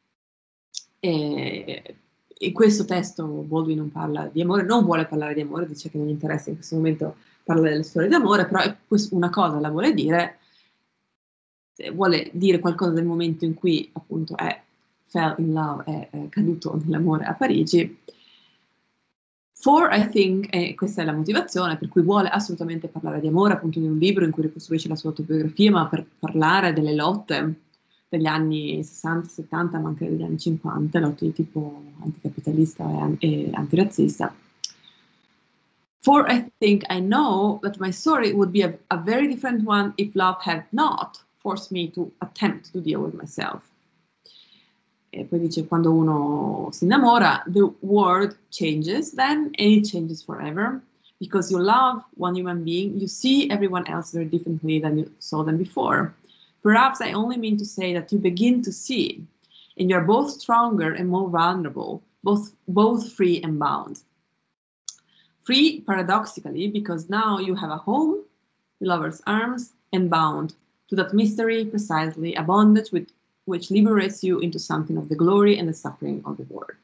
E in questo testo Baldwin non parla di amore, non vuole parlare di amore, dice che non gli interessa in questo momento parlare delle storie d'amore, però una cosa la vuole dire, vuole dire qualcosa del momento in cui appunto è fell in love, è, è caduto nell'amore a Parigi. For, I think, e questa è la motivazione per cui vuole assolutamente parlare di amore, appunto in un libro in cui ricostruisce la sua autobiografia, ma per parlare delle lotte degli anni sessanta, settanta, ma anche degli anni cinquanta, lotte di tipo anticapitalista e, e antirazzista. For I think I know that my story would be a, a very different one if love had not forced me to attempt to deal with myself. E poi dice, quando uno si innamora, the world changes then, and it changes forever. Because you love one human being, you see everyone else very differently than you saw them before. Perhaps I only mean to say that you begin to see, and you're both stronger and more vulnerable, both, both free and bound. Free, paradoxically, because now you have a home, lover's arms, and bound to that mystery precisely, a bondage with which liberates you into something of the glory and the suffering of the world.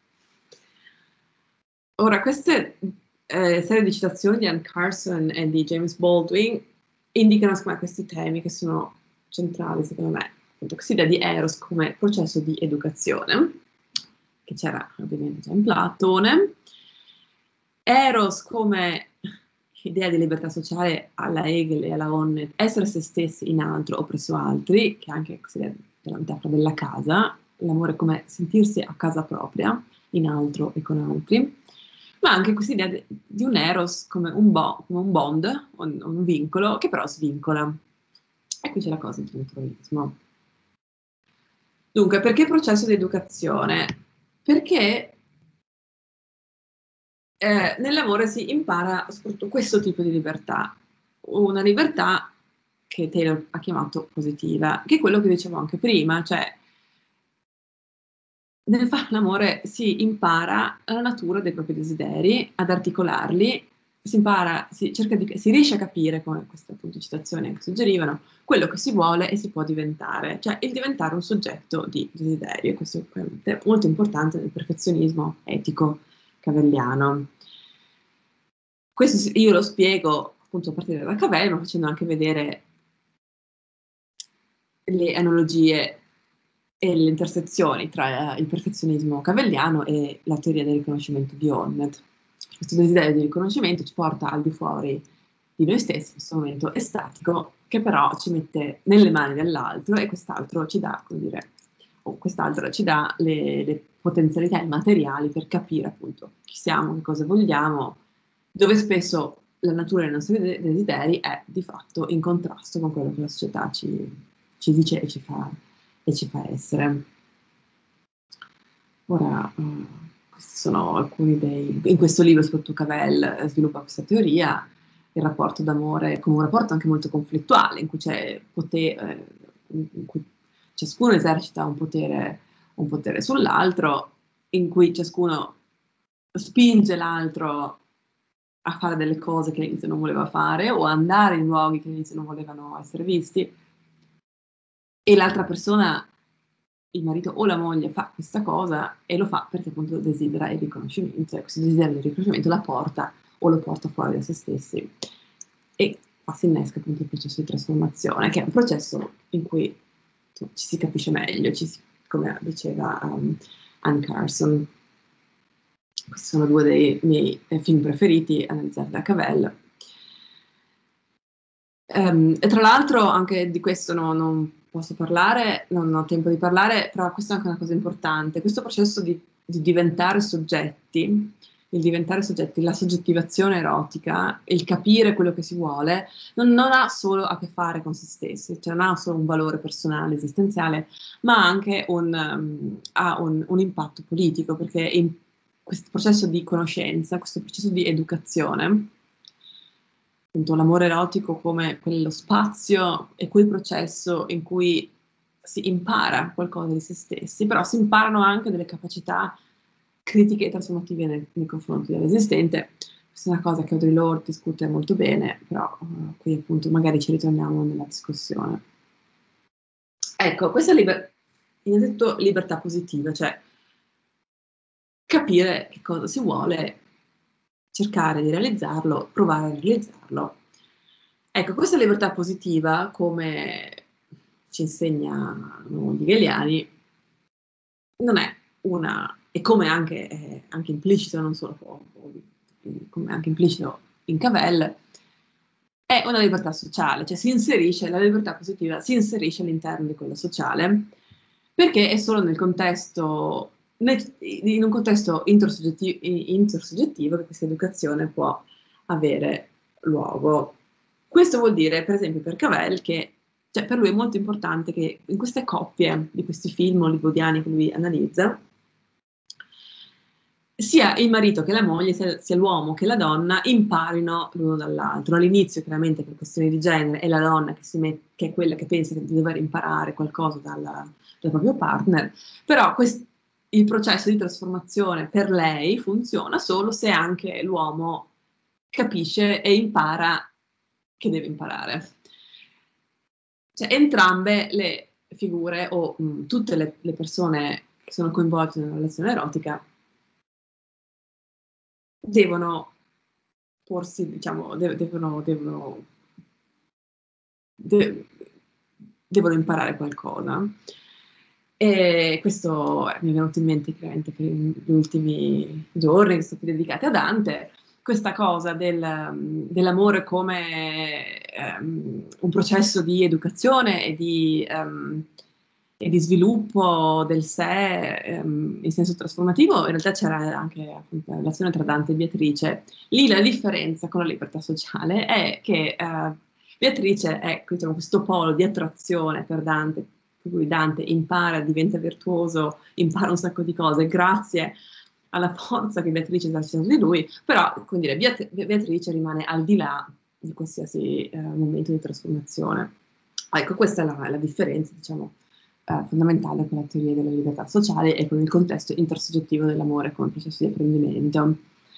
Ora, queste eh, serie di citazioni di Anne Carson e di James Baldwin indicano secondo me questi temi che sono centrali, secondo me, appunto, questa idea di Eros come processo di educazione, che c'era ovviamente già in Platone, Eros come idea di libertà sociale alla Hegel e alla Honneth, essere se stessi in altro o presso altri, che è anche così della metafora della casa, l'amore come sentirsi a casa propria, in altro e con altri, ma anche questa idea di, di un eros come un, bo, come un bond, un, un vincolo, che però svincola. E qui c'è la cosa del naturalismo. Dunque, perché processo di educazione? Perché eh, nell'amore si impara soprattutto questo tipo di libertà, una libertà che Taylor ha chiamato positiva, che è quello che dicevo anche prima, cioè nel fare l'amore si impara la natura dei propri desideri, ad articolarli, si impara, si, cerca di, si riesce a capire, come queste appunto citazioni anche suggerivano, quello che si vuole e si può diventare, cioè il diventare un soggetto di desiderio, questo è molto importante nel perfezionismo etico cavelliano. Questo io lo spiego appunto a partire da Cavell, ma facendo anche vedere le analogie e le intersezioni tra il perfezionismo cavelliano e la teoria del riconoscimento di Honneth. Questo desiderio di riconoscimento ci porta al di fuori di noi stessi, in questo momento estatico, che però ci mette nelle mani dell'altro e quest'altro ci dà, come dire, o quest'altro ci dà le, le potenzialità materiali per capire appunto chi siamo, che cosa vogliamo, dove spesso la natura dei nostri desideri è di fatto in contrasto con quello che la società ci, ci dice e ci fa, e ci fa essere. Ora, uh, questi sono alcuni dei... In questo libro, soprattutto Cavell sviluppa questa teoria, il rapporto d'amore come un rapporto anche molto conflittuale, in cui c'è potere, in cui ciascuno esercita un potere, un potere sull'altro, in cui ciascuno spinge l'altro a fare delle cose che all'inizio non voleva fare o andare in luoghi che all'inizio non volevano essere visti, e l'altra persona, il marito o la moglie, fa questa cosa e lo fa perché appunto desidera il riconoscimento, e questo desiderio di riconoscimento la porta o lo porta fuori da se stessi, e qua si innesca appunto il processo di trasformazione, che è un processo in cui insomma, ci si capisce meglio, ci si, come diceva um, Anne Carson. Questi sono due dei miei eh, film preferiti analizzati da Cavell. Um, e tra l'altro anche di questo no, non posso parlare, non ho tempo di parlare, però questa è anche una cosa importante. Questo processo di, di diventare soggetti il diventare soggetti, la soggettivazione erotica, il capire quello che si vuole, non, non ha solo a che fare con se stessi, cioè non ha solo un valore personale, esistenziale, ma anche un, um, ha un, un impatto politico, perché in questo processo di conoscenza, questo processo di educazione, appunto l'amore erotico come quello spazio e quel processo in cui si impara qualcosa di se stessi, però si imparano anche delle capacità critiche e trasformative nei, nei confronti dell'esistente. Questa è una cosa che Audre Lorde discute molto bene, però uh, qui appunto magari ci ritorniamo nella discussione. Ecco, questa liber- innanzitutto libertà positiva, cioè capire che cosa si vuole, cercare di realizzarlo, provare a realizzarlo. Ecco, questa libertà positiva, come ci insegnano gli hegeliani, non è una, e come anche, eh, anche implicito, non solo come anche implicito in Cavell, è una libertà sociale, cioè si inserisce, la libertà positiva si inserisce all'interno di quella sociale, perché è solo nel contesto, nel, in un contesto intersoggettivo, intersoggettivo che questa educazione può avere luogo. Questo vuol dire, per esempio, per Cavell, che cioè, per lui è molto importante che in queste coppie di questi film hollywoodiani che lui analizza, sia il marito che la moglie, sia, sia l'uomo che la donna, imparino l'uno dall'altro. All'inizio, chiaramente, per questioni di genere, è la donna che, si met- che è quella che pensa di dover imparare qualcosa dalla, dal proprio partner, però quest- il processo di trasformazione per lei funziona solo se anche l'uomo capisce e impara che deve imparare. Cioè, entrambe le figure o mh, tutte le, le persone che sono coinvolte in una relazione erotica devono porsi, diciamo, de- devono, devono, de- devono imparare qualcosa. E questo eh, mi è venuto in mente chiaramente per gli ultimi giorni che sono stati dedicati a Dante, questa cosa del, um, dell'amore come um, un processo di educazione e di, um, e di sviluppo del sé um, in senso trasformativo. In realtà c'era anche appunto, la relazione tra Dante e Beatrice. Lì la differenza con la libertà sociale è che uh, Beatrice è diciamo, questo polo di attrazione per Dante, per cui Dante impara, diventa virtuoso, impara un sacco di cose grazie alla forza che Beatrice esercita su di lui, però come dire, Beat- Beatrice rimane al di là di qualsiasi eh, momento di trasformazione. Ecco, questa è la, la differenza, diciamo, eh, fondamentale con la teoria della libertà sociale e con il contesto intersoggettivo dell'amore come processo di apprendimento.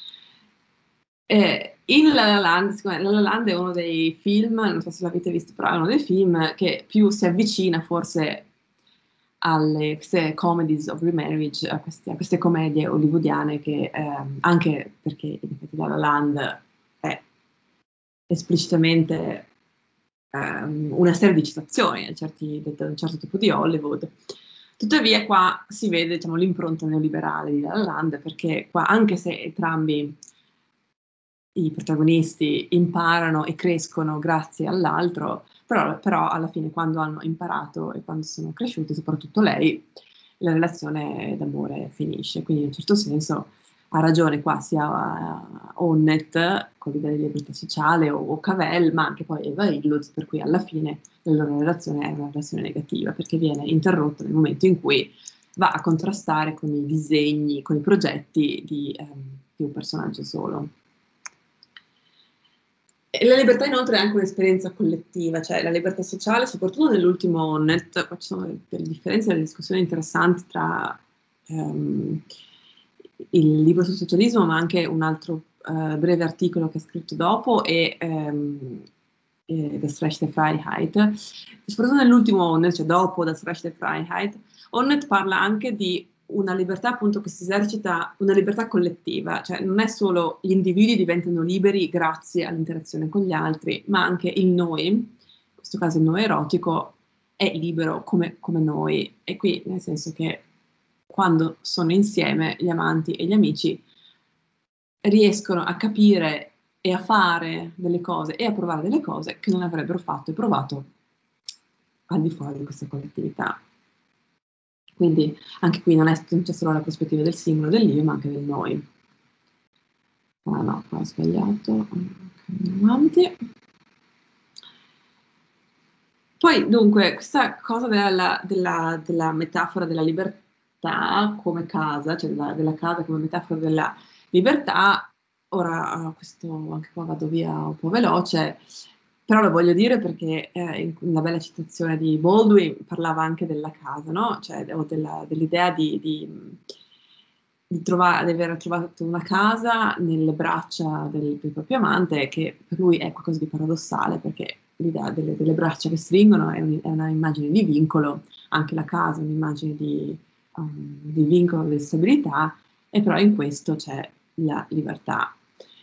Eh, in La La Land, secondo me, La La Land è uno dei film, non so se l'avete visto, però è uno dei film che più si avvicina forse alle queste comedies of remarriage, a queste, a queste commedie hollywoodiane che ehm, anche perché in effetti La La Land è esplicitamente ehm, una serie di citazioni a certi, da un certo tipo di Hollywood. Tuttavia qua si vede diciamo, l'impronta neoliberale di La La Land perché qua anche se entrambi i protagonisti imparano e crescono grazie all'altro, però, però alla fine quando hanno imparato e quando sono cresciuti, soprattutto lei, la relazione d'amore finisce. Quindi in un certo senso ha ragione qua sia uh, Honneth con l'idea di libertà sociale o, o Cavell, ma anche poi Eva Illouz, per cui alla fine la loro relazione è una relazione negativa perché viene interrotta nel momento in cui va a contrastare con i disegni, con i progetti di, um, di un personaggio solo. E la libertà inoltre è anche un'esperienza collettiva, cioè la libertà sociale, soprattutto nell'ultimo Onnet, qua ci sono delle differenze, delle discussioni interessanti tra ehm, il libro sul socialismo, ma anche un altro eh, breve articolo che ha scritto dopo e ehm, eh, Das Recht der Freiheit. Soprattutto nell'ultimo Onnet, cioè dopo Das Recht der Freiheit, Onnet parla anche di una libertà appunto che si esercita, una libertà collettiva, cioè non è solo gli individui diventano liberi grazie all'interazione con gli altri, ma anche il noi, in questo caso il noi erotico, è libero come, come noi. E qui nel senso che quando sono insieme gli amanti e gli amici riescono a capire e a fare delle cose e a provare delle cose che non avrebbero fatto e provato al di fuori di questa collettività. Quindi anche qui non, è, non c'è solo la prospettiva del singolo, dell'io, ma anche del noi. Ah no, qua ho sbagliato. Ok, andiamo avanti. Poi dunque, questa cosa della, della, della metafora della libertà come casa, cioè della, della casa come metafora della libertà, ora questo anche qua vado via un po' veloce, però lo voglio dire perché eh, in una bella citazione di Baldwin parlava anche della casa, no? Cioè, o della- dell'idea di, di, di, trova- di aver trovato una casa nelle braccia del, del proprio amante, che per lui è qualcosa di paradossale, perché l'idea delle, delle braccia che stringono è, un- è una immagine di vincolo, anche la casa è un'immagine di, um, di vincolo, di stabilità, e però in questo c'è la libertà.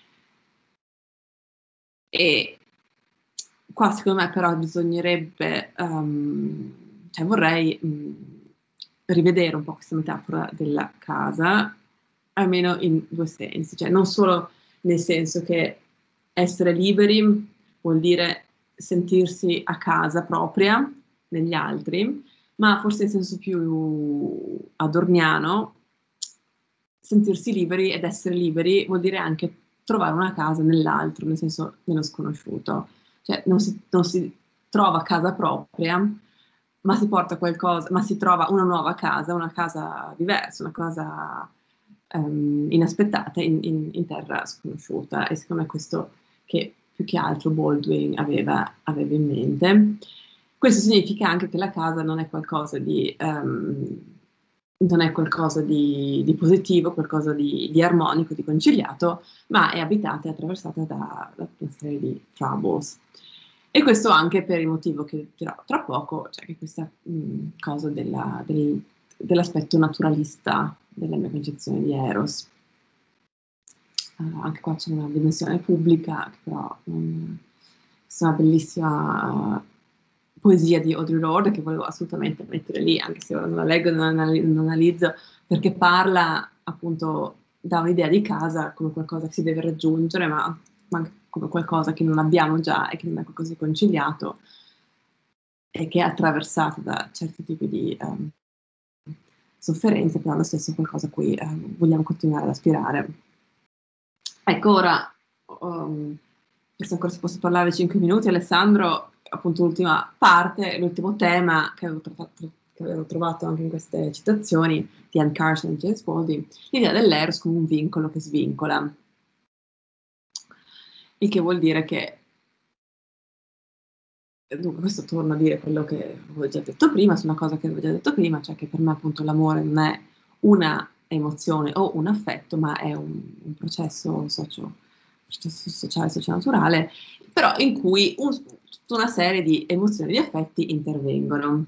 E qua secondo me però bisognerebbe, um, cioè vorrei mh, rivedere un po' questa metafora della casa, almeno in due sensi, cioè non solo nel senso che essere liberi vuol dire sentirsi a casa propria negli altri, ma forse in senso più adorniano, sentirsi liberi ed essere liberi vuol dire anche trovare una casa nell'altro, nel senso nello sconosciuto. Cioè non si, non si trova casa propria, ma si porta qualcosa, ma si trova una nuova casa, una casa diversa, una cosa ehm, inaspettata in, in- in terra sconosciuta. E secondo me è questo che più che altro Baldwin aveva, aveva in mente. Questo significa anche che la casa non è qualcosa di, ehm, non è qualcosa di, di positivo, qualcosa di, di armonico, di conciliato, ma è abitata e attraversata da, da una serie di troubles. E questo anche per il motivo che dirò tra poco, cioè che questa mh, cosa della- del- dell'aspetto naturalista della mia concezione di Eros. Uh, anche qua c'è una dimensione pubblica, che però non, questa è una bellissima uh, poesia di Audre Lorde che volevo assolutamente mettere lì, anche se ora non la leggo e non, anali- non analizzo, perché parla appunto da un'idea di casa come qualcosa che si deve raggiungere, ma, ma anche come qualcosa che non abbiamo già e che non è qualcosa di conciliato e che è attraversato da certi tipi di um, sofferenze, però allo stesso è qualcosa a cui um, vogliamo continuare ad aspirare. Ecco, ora, um, forse ancora si possa parlare cinque minuti, Alessandro, appunto l'ultima parte, l'ultimo tema che avevo, trovato, che avevo trovato anche in queste citazioni di Anne Carson e James Baldwin, l'idea dell'eros come un vincolo che svincola, il che vuol dire che, dunque questo torna a dire quello che avevo già detto prima, su una cosa che avevo già detto prima, cioè che per me appunto l'amore non è una emozione o un affetto, ma è un, un processo socio, processo sociale, socionaturale, però in cui un- tutta una serie di emozioni e di affetti intervengono.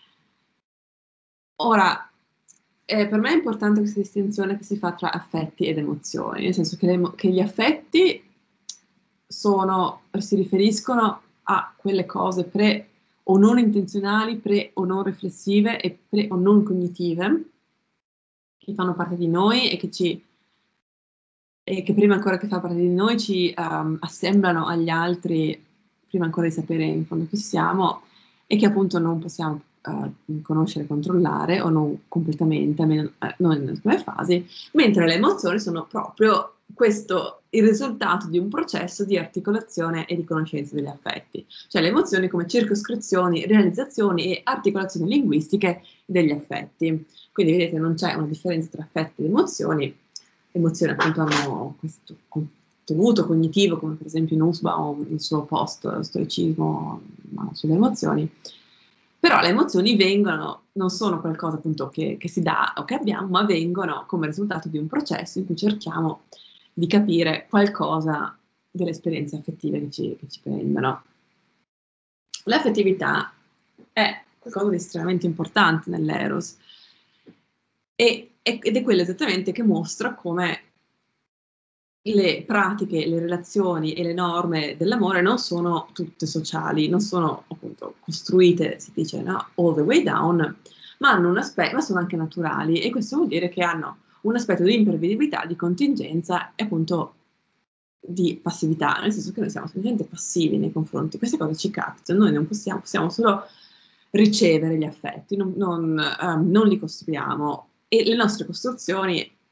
Ora, eh, per me è importante questa distinzione che si fa tra affetti ed emozioni, nel senso che, le emo- che gli affetti sono, si riferiscono a quelle cose pre o non intenzionali, pre o non riflessive e pre o non cognitive che fanno parte di noi e che ci e che prima ancora che fa parte di noi ci ehm, assemblano agli altri, prima ancora di sapere in fondo chi siamo, e che appunto non possiamo eh, conoscere e controllare, o non completamente, almeno eh, non nelle prime fasi, mentre le emozioni sono proprio questo, il risultato di un processo di articolazione e di conoscenza degli affetti, cioè le emozioni come circoscrizioni, realizzazioni e articolazioni linguistiche degli affetti. Quindi vedete non c'è una differenza tra affetti ed emozioni, emozioni appunto hanno questo contenuto cognitivo, come per esempio Nussbaum, il suo post stoicismo ma sulle emozioni, però le emozioni vengono, non sono qualcosa appunto che, che si dà o che abbiamo, ma vengono come risultato di un processo in cui cerchiamo di capire qualcosa delle esperienze affettive che ci, che ci prendono. L'affettività è qualcosa di estremamente importante nell'Eros e, ed è quello esattamente che mostra come le pratiche, le relazioni e le norme dell'amore non sono tutte sociali, non sono appunto costruite, si dice, no, all the way down, ma, hanno un aspetto, ma sono anche naturali e questo vuol dire che hanno un aspetto di imprevedibilità, di contingenza e appunto di passività, nel senso che noi siamo semplicemente passivi nei confronti, queste cose ci capitano, noi non possiamo, possiamo solo ricevere gli affetti, non, non, um, non li costruiamo e le nostre costruzioni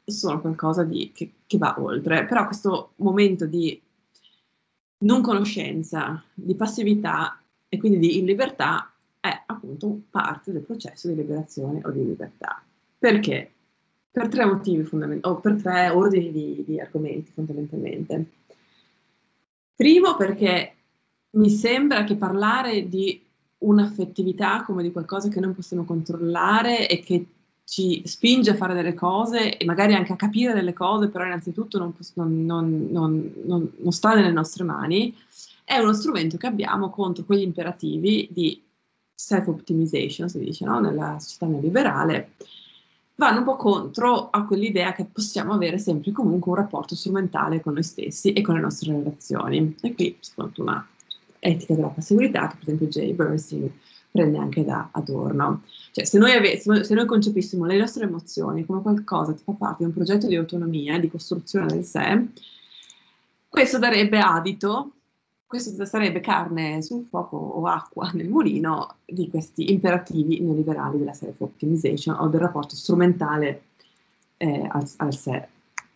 sono qualcosa di, che, che va oltre, però questo momento di non conoscenza, di passività e quindi di illibertà è appunto parte del processo di liberazione o di libertà. Perché? Per tre motivi fondamentali, o per tre ordini di, di argomenti fondamentalmente. Primo, perché mi sembra che parlare di un'affettività come di qualcosa che non possiamo controllare e che ci spinge a fare delle cose e magari anche a capire delle cose, però innanzitutto non, non, non, non, non sta nelle nostre mani, è uno strumento che abbiamo contro quegli imperativi di self-optimization, si dice, no? Nella società neoliberale, vanno un po' contro a quell'idea che possiamo avere sempre e comunque un rapporto strumentale con noi stessi e con le nostre relazioni. E qui c'è una etica della passività che per esempio Jay Bernstein prende anche da Adorno. Cioè, se noi, avessimo, se noi concepissimo le nostre emozioni come qualcosa che fa parte di un progetto di autonomia, di costruzione del sé, questo darebbe adito, questo sarebbe carne sul fuoco o acqua nel mulino di questi imperativi neoliberali della self-optimization o del rapporto strumentale eh, al, al sé.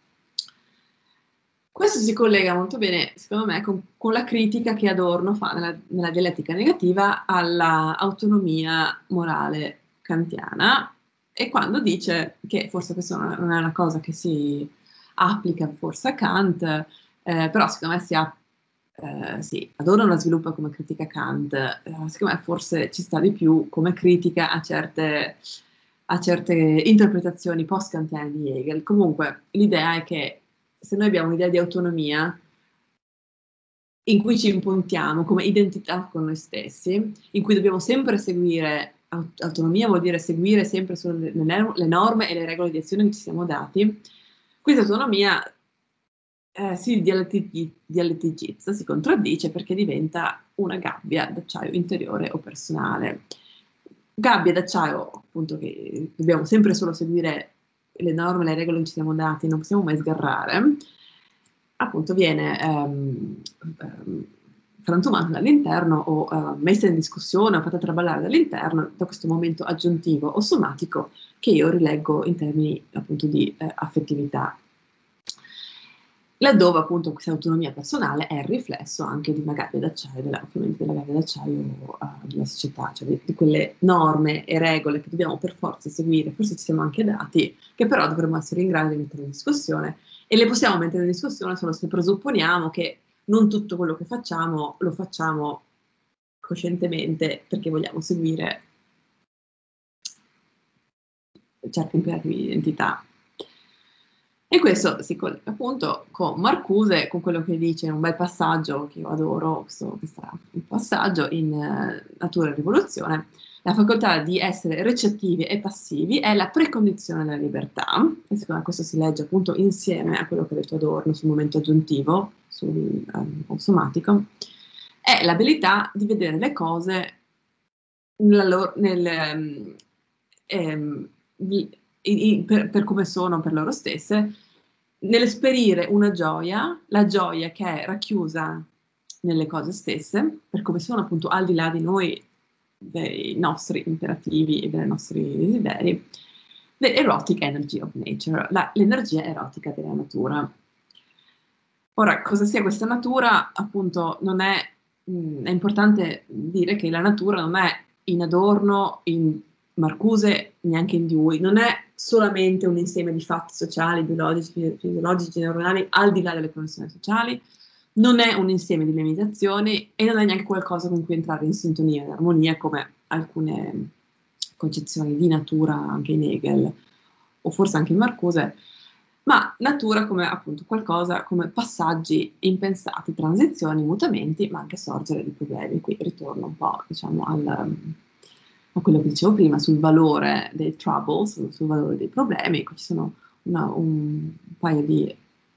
Questo si collega molto bene, secondo me, con, con la critica che Adorno fa nella, nella dialettica negativa all'autonomia morale kantiana, e quando dice che forse questa non è una cosa che si applica forse a Kant, eh, però secondo me si, ha, eh, sì, Adorno la sviluppa come critica a Kant, eh, secondo me forse ci sta di più come critica a certe, a certe interpretazioni post-kantiane di Hegel. Comunque l'idea è che se noi abbiamo un'idea di autonomia in cui ci impuntiamo come identità con noi stessi, in cui dobbiamo sempre seguire, autonomia vuol dire seguire sempre solo le, le norme e le regole di azione che ci siamo dati, questa autonomia eh, si dialetti, dialetticizza, si contraddice perché diventa una gabbia d'acciaio interiore o personale. Gabbia d'acciaio, appunto, che dobbiamo sempre solo seguire le norme, le regole che ci siamo dati, non possiamo mai sgarrare, appunto viene ehm, ehm, frantumata dall'interno o eh, messa in discussione o fatta traballare dall'interno da questo momento aggiuntivo o somatico che io rileggo in termini appunto di eh, affettività, laddove appunto questa autonomia personale è il riflesso anche di una gabbia d'acciaio, della, ovviamente della gabbia d'acciaio uh, della società, cioè di, di quelle norme e regole che dobbiamo per forza seguire, forse ci siamo anche dati, che però dovremmo essere in grado di mettere in discussione, e le possiamo mettere in discussione solo se presupponiamo che non tutto quello che facciamo lo facciamo coscientemente perché vogliamo seguire certi imperativi di identità. E questo si collega appunto con Marcuse, con quello che dice in un bel passaggio che io adoro, questo, questo passaggio in uh, Natura e Rivoluzione: la facoltà di essere recettivi e passivi è la precondizione della libertà, e secondo me questo si legge appunto insieme a quello che ha detto Adorno sul momento aggiuntivo, sul um, somatico, è l'abilità di vedere le cose nella loro, nel, um, ehm, in, per, per come sono per loro stesse, nell'esperire una gioia, la gioia che è racchiusa nelle cose stesse, per come sono appunto al di là di noi, dei nostri imperativi e dei nostri desideri, the erotic energy of nature, la, l'energia erotica della natura. Ora, cosa sia questa natura, appunto, non è, mh, è importante dire che la natura non è in Adorno, in Marcuse, neanche in Dewey, non è solamente un insieme di fatti sociali, biologici, fisiologici, neuronali, al di là delle connessioni sociali, non è un insieme di limitazioni e non è neanche qualcosa con cui entrare in sintonia, in armonia, come alcune concezioni di natura anche in Hegel, o forse anche in Marcuse, ma natura come appunto qualcosa, come passaggi impensati, transizioni, mutamenti, ma anche sorgere di problemi. Qui ritorno un po', diciamo, al, a quello che dicevo prima, sul valore dei troubles, sul, sul valore dei problemi. Qui ci sono una, un paio di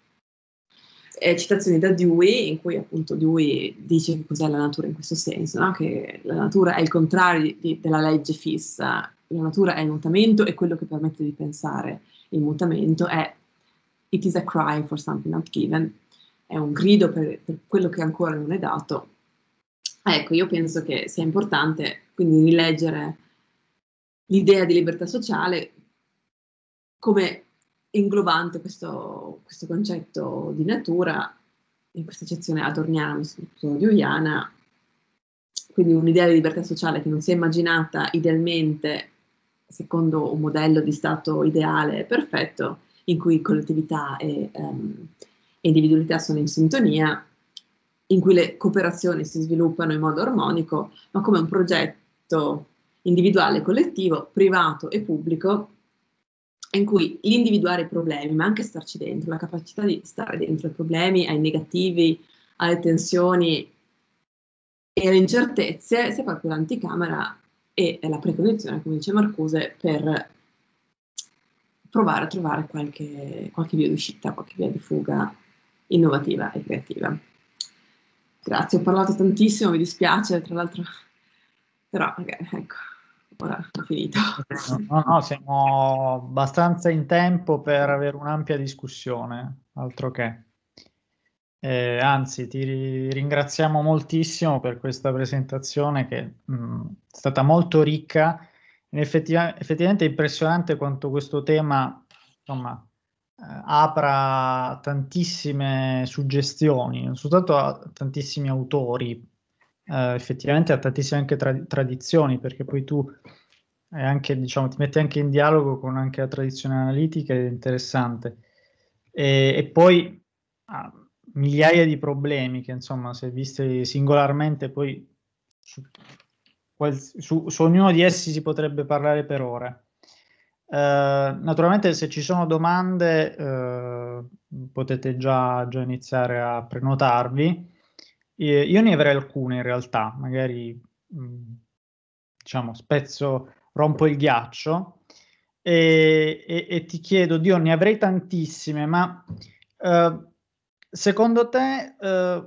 eh, citazioni da Dewey, in cui appunto Dewey dice che cos'è la natura in questo senso, no? Che la natura è il contrario di, di, della legge fissa, la natura è il mutamento e quello che permette di pensare il mutamento è it is a cry for something not given, è un grido per, per quello che ancora non è dato. Ecco, io penso che sia importante quindi rileggere l'idea di libertà sociale come inglobante questo, questo concetto di natura, in questa accezione adorniana, soprattutto deweyana, quindi un'idea di libertà sociale che non si è immaginata idealmente secondo un modello di stato ideale perfetto, in cui collettività e um, individualità sono in sintonia, in cui le cooperazioni si sviluppano in modo armonico, ma come un progetto individuale, collettivo, privato e pubblico, in cui l'individuare i problemi, ma anche starci dentro, la capacità di stare dentro ai problemi, ai negativi, alle tensioni e alle incertezze, sia proprio l'anticamera e la precondizione, come dice Marcuse, per provare a trovare qualche, qualche via d'uscita, qualche via di fuga innovativa e creativa. Grazie, ho parlato tantissimo, mi dispiace, tra l'altro, però okay, ecco, ora ho finito. No, no, siamo abbastanza in tempo per avere un'ampia discussione, altro che. Eh, anzi, ti ringraziamo moltissimo per questa presentazione che mh, è stata molto ricca. Effettiva, effettivamente è impressionante quanto questo tema, insomma, eh, apra tantissime suggestioni, non soltanto a tantissimi autori, eh, effettivamente a tantissime anche tra tradizioni, perché poi tu hai anche, diciamo, ti metti anche in dialogo con anche la tradizione analitica ed è interessante. E, e poi ah, migliaia di problemi che, insomma, se visti singolarmente, poi su, su, su ognuno di essi si potrebbe parlare per ore. Uh, naturalmente se ci sono domande uh, potete già, già iniziare a prenotarvi. Eh, io ne avrei alcune in realtà, magari mh, diciamo spezzo, rompo il ghiaccio e, e, e ti chiedo, Dio, ne avrei tantissime, ma uh, secondo te uh,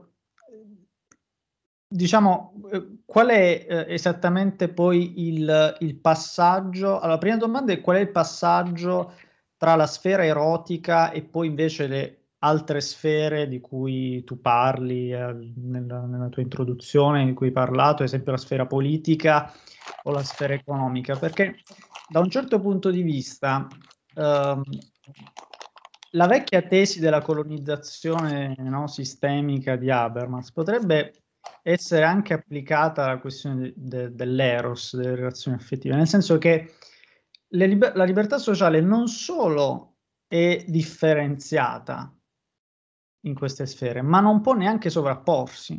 diciamo, eh, qual è eh, esattamente poi il, il passaggio? Allora, la prima domanda è qual è il passaggio tra la sfera erotica e poi invece le altre sfere di cui tu parli eh, nella, nella tua introduzione, di cui hai parlato, ad esempio la sfera politica o la sfera economica? Perché da un certo punto di vista ehm, la vecchia tesi della colonizzazione, no, sistemica di Habermas potrebbe essere anche applicata alla questione de, de, dell'eros, delle relazioni affettive, nel senso che le liber la libertà sociale non solo è differenziata in queste sfere, ma non può neanche sovrapporsi.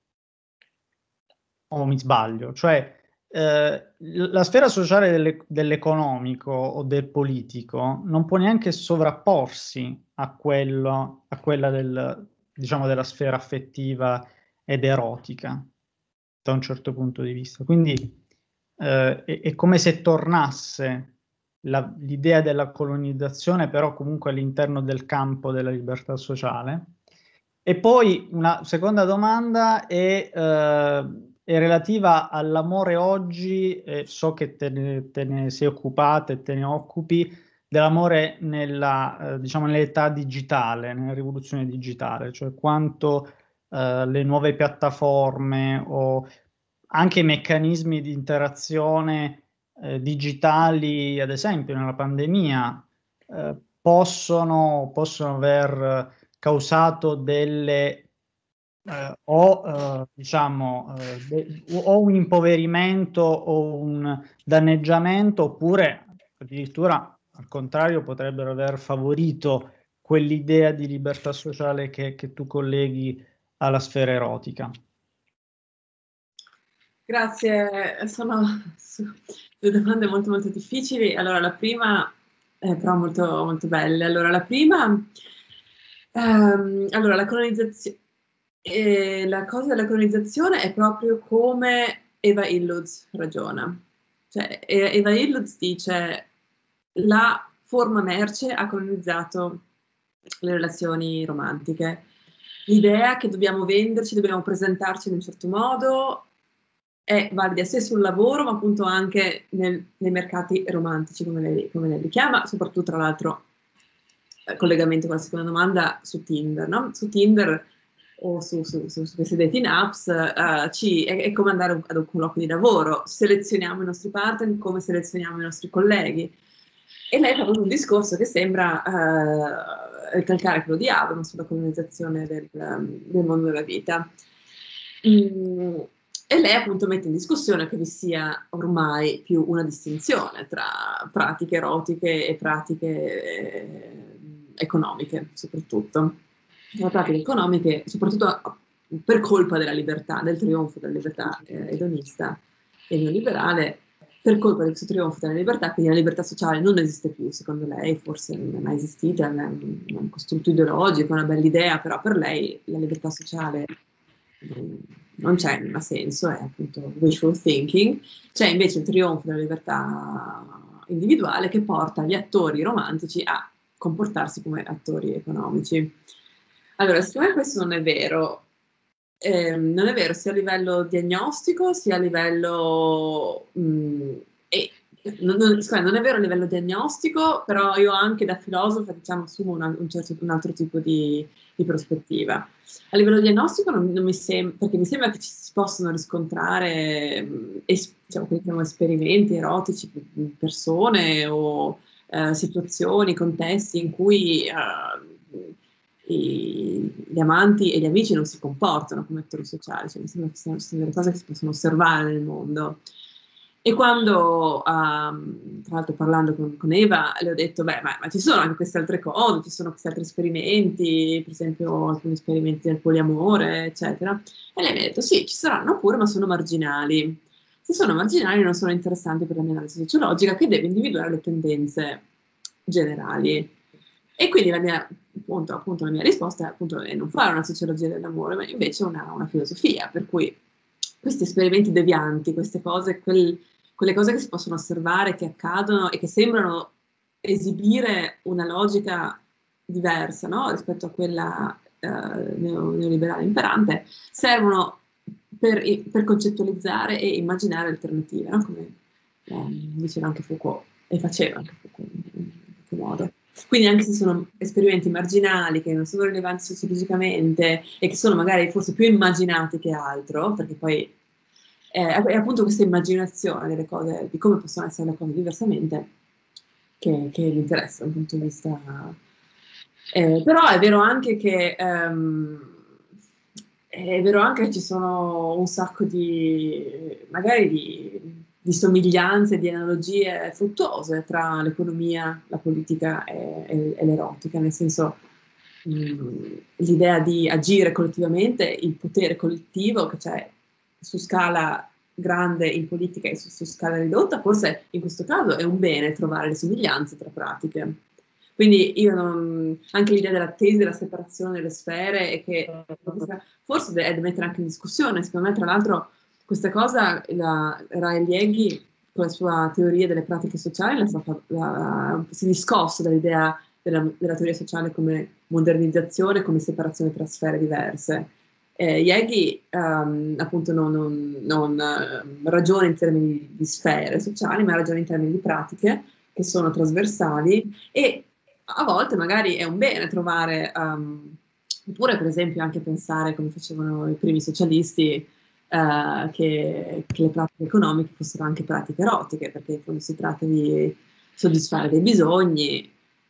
O mi sbaglio? Cioè, eh, la sfera sociale delle, dell'economico o del politico non può neanche sovrapporsi a, quello, a quella del, diciamo, della sfera affettiva ed erotica, da un certo punto di vista. Quindi eh, è, è come se tornasse l'idea della colonizzazione, però comunque all'interno del campo della libertà sociale. E poi una seconda domanda è, eh, è relativa all'amore oggi, eh, so che te ne, te ne sei occupata e te ne occupi, dell'amore nella, eh, diciamo, nell'età digitale, nella rivoluzione digitale, cioè quanto eh, le nuove piattaforme o anche i meccanismi di interazione eh, digitali, ad esempio nella pandemia, eh, possono, possono aver causato delle eh, o eh, diciamo eh, de- o un impoverimento o un danneggiamento, oppure addirittura al contrario potrebbero aver favorito quell'idea di libertà sociale che, che tu colleghi alla sfera erotica. Grazie, sono due domande molto molto difficili. Allora, la prima è però molto, molto belle. Allora, la prima, ehm, allora, la colonizzazione, eh, la cosa della colonizzazione è proprio come Eva Illuz ragiona. Cioè, Eva Illuz dice la forma merce ha colonizzato le relazioni romantiche. L'idea che dobbiamo venderci, dobbiamo presentarci in un certo modo è valida sia sul lavoro, ma appunto anche nel, nei mercati romantici, come lei, come lei li chiama, soprattutto tra l'altro eh, collegamento con la seconda domanda su Tinder, no? Su Tinder o su, su, su, su queste dating apps uh, ci, è, è come andare ad un colloquio di lavoro, selezioniamo i nostri partner come selezioniamo i nostri colleghi e lei fa proprio un discorso che sembra eh, ricalcare quello di Habermas sulla colonizzazione del, del mondo della vita. Mm, e lei appunto mette in discussione che vi sia ormai più una distinzione tra pratiche erotiche e pratiche eh, economiche, soprattutto. Le pratiche economiche, soprattutto per colpa della libertà, del trionfo della libertà eh, hedonista e neoliberale, per colpa del suo trionfo della libertà, quindi la libertà sociale non esiste più, secondo lei, forse non è mai esistita, è un, un costrutto ideologico, è una bella idea, però per lei la libertà sociale non c'è, non ha senso, è appunto wishful thinking. C'è invece il trionfo della libertà individuale che porta gli attori romantici a comportarsi come attori economici. Allora, secondo me questo non è vero. Eh, non è vero sia a livello diagnostico sia a livello mh, e, non, non, scusa, non è vero a livello diagnostico, però io anche da filosofa diciamo assumo una, un, certo, un altro tipo di, di prospettiva. A livello diagnostico non, non mi sembra, perché mi sembra che ci si possono riscontrare mh, es, diciamo, quelli che chiamiamo esperimenti erotici, persone o eh, situazioni, contesti in cui eh, i, gli amanti e gli amici non si comportano come attori sociali, cioè mi sembra che siano, siano delle cose che si possono osservare nel mondo. E quando, um, tra l'altro parlando con, con Eva, le ho detto, beh, ma, ma ci sono anche queste altre cose, ci sono questi altri esperimenti, per esempio alcuni esperimenti del poliamore, eccetera. E lei mi ha detto, sì, ci saranno pure, ma sono marginali. Se sono marginali non sono interessanti per la mia analisi sociologica, che deve individuare le tendenze generali. E quindi la mia, appunto, appunto, la mia risposta è appunto è non fare una sociologia dell'amore, ma invece una, una filosofia, per cui questi esperimenti devianti, queste cose, quel, quelle cose che si possono osservare, che accadono e che sembrano esibire una logica diversa, no? Rispetto a quella eh, neoliberale imperante, servono per, per, concettualizzare e immaginare alternative, no? Come eh, diceva anche Foucault, e faceva anche Foucault in qualche modo. Quindi anche se sono esperimenti marginali, che non sono rilevanti sociologicamente e che sono magari forse più immaginati che altro, perché poi eh, è appunto questa immaginazione delle cose, di come possono essere le cose diversamente, che, che mi interessa da un punto di vista. Eh, però è vero anche che ehm, è vero anche che ci sono un sacco di magari di, di somiglianze, di analogie fruttuose tra l'economia, la politica e, e, e l'erotica, nel senso mh, l'idea di agire collettivamente, il potere collettivo che c'è su scala grande in politica e su, su scala ridotta, forse in questo caso è un bene trovare le somiglianze tra pratiche. Quindi io non, anche l'idea della tesi della separazione delle sfere e che forse è da mettere anche in discussione. Secondo me, tra l'altro, questa cosa la Rael Lieghi, con la sua teoria delle pratiche sociali, la, la, la, si è discosso dall'idea della, della teoria sociale come modernizzazione, come separazione tra sfere diverse. Eh, Lieghi um, appunto non, non, non uh, ragiona in termini di, di sfere sociali, ma ragiona in termini di pratiche che sono trasversali e a volte magari è un bene trovare, um, oppure per esempio anche pensare come facevano i primi socialisti, uh, che, che le pratiche economiche fossero anche pratiche erotiche, perché quando si tratta di soddisfare dei bisogni,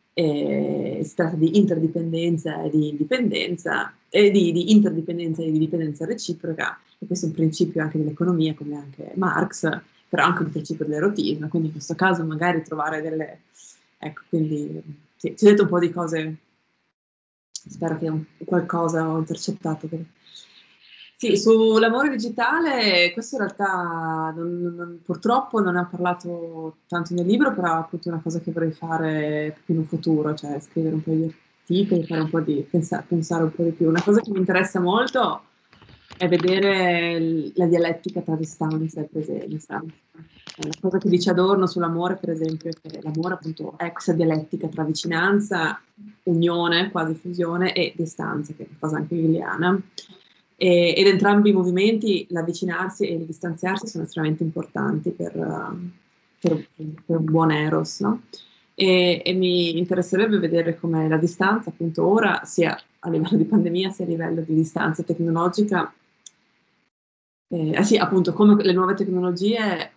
e si tratta di interdipendenza e di indipendenza, e di, di interdipendenza e di dipendenza reciproca, e questo è un principio anche dell'economia, come anche Marx, però anche un principio dell'erotismo, quindi in questo caso magari trovare delle. Ecco, quindi sì, ti ho detto un po' di cose, spero che un, qualcosa ho intercettato. Per. Sì, sull'amore digitale, questo in realtà non, non, purtroppo non ne ho parlato tanto nel libro, però è appunto una cosa che vorrei fare in un futuro, cioè scrivere un po' di articoli, fare un po' di, pensare, pensare un po' di più. Una cosa che mi interessa molto è vedere la dialettica tra distanza e presenza. La cosa che dice Adorno sull'amore, per esempio, è che l'amore appunto è questa dialettica tra vicinanza, unione, quasi fusione, e distanza, che è una cosa anche hegeliana. E, ed entrambi i movimenti, l'avvicinarsi e il distanziarsi, sono estremamente importanti per, uh, per, per un buon eros, no? E, e mi interesserebbe vedere come la distanza, appunto ora, sia a livello di pandemia, sia a livello di distanza tecnologica, eh, sì, appunto, come le nuove tecnologie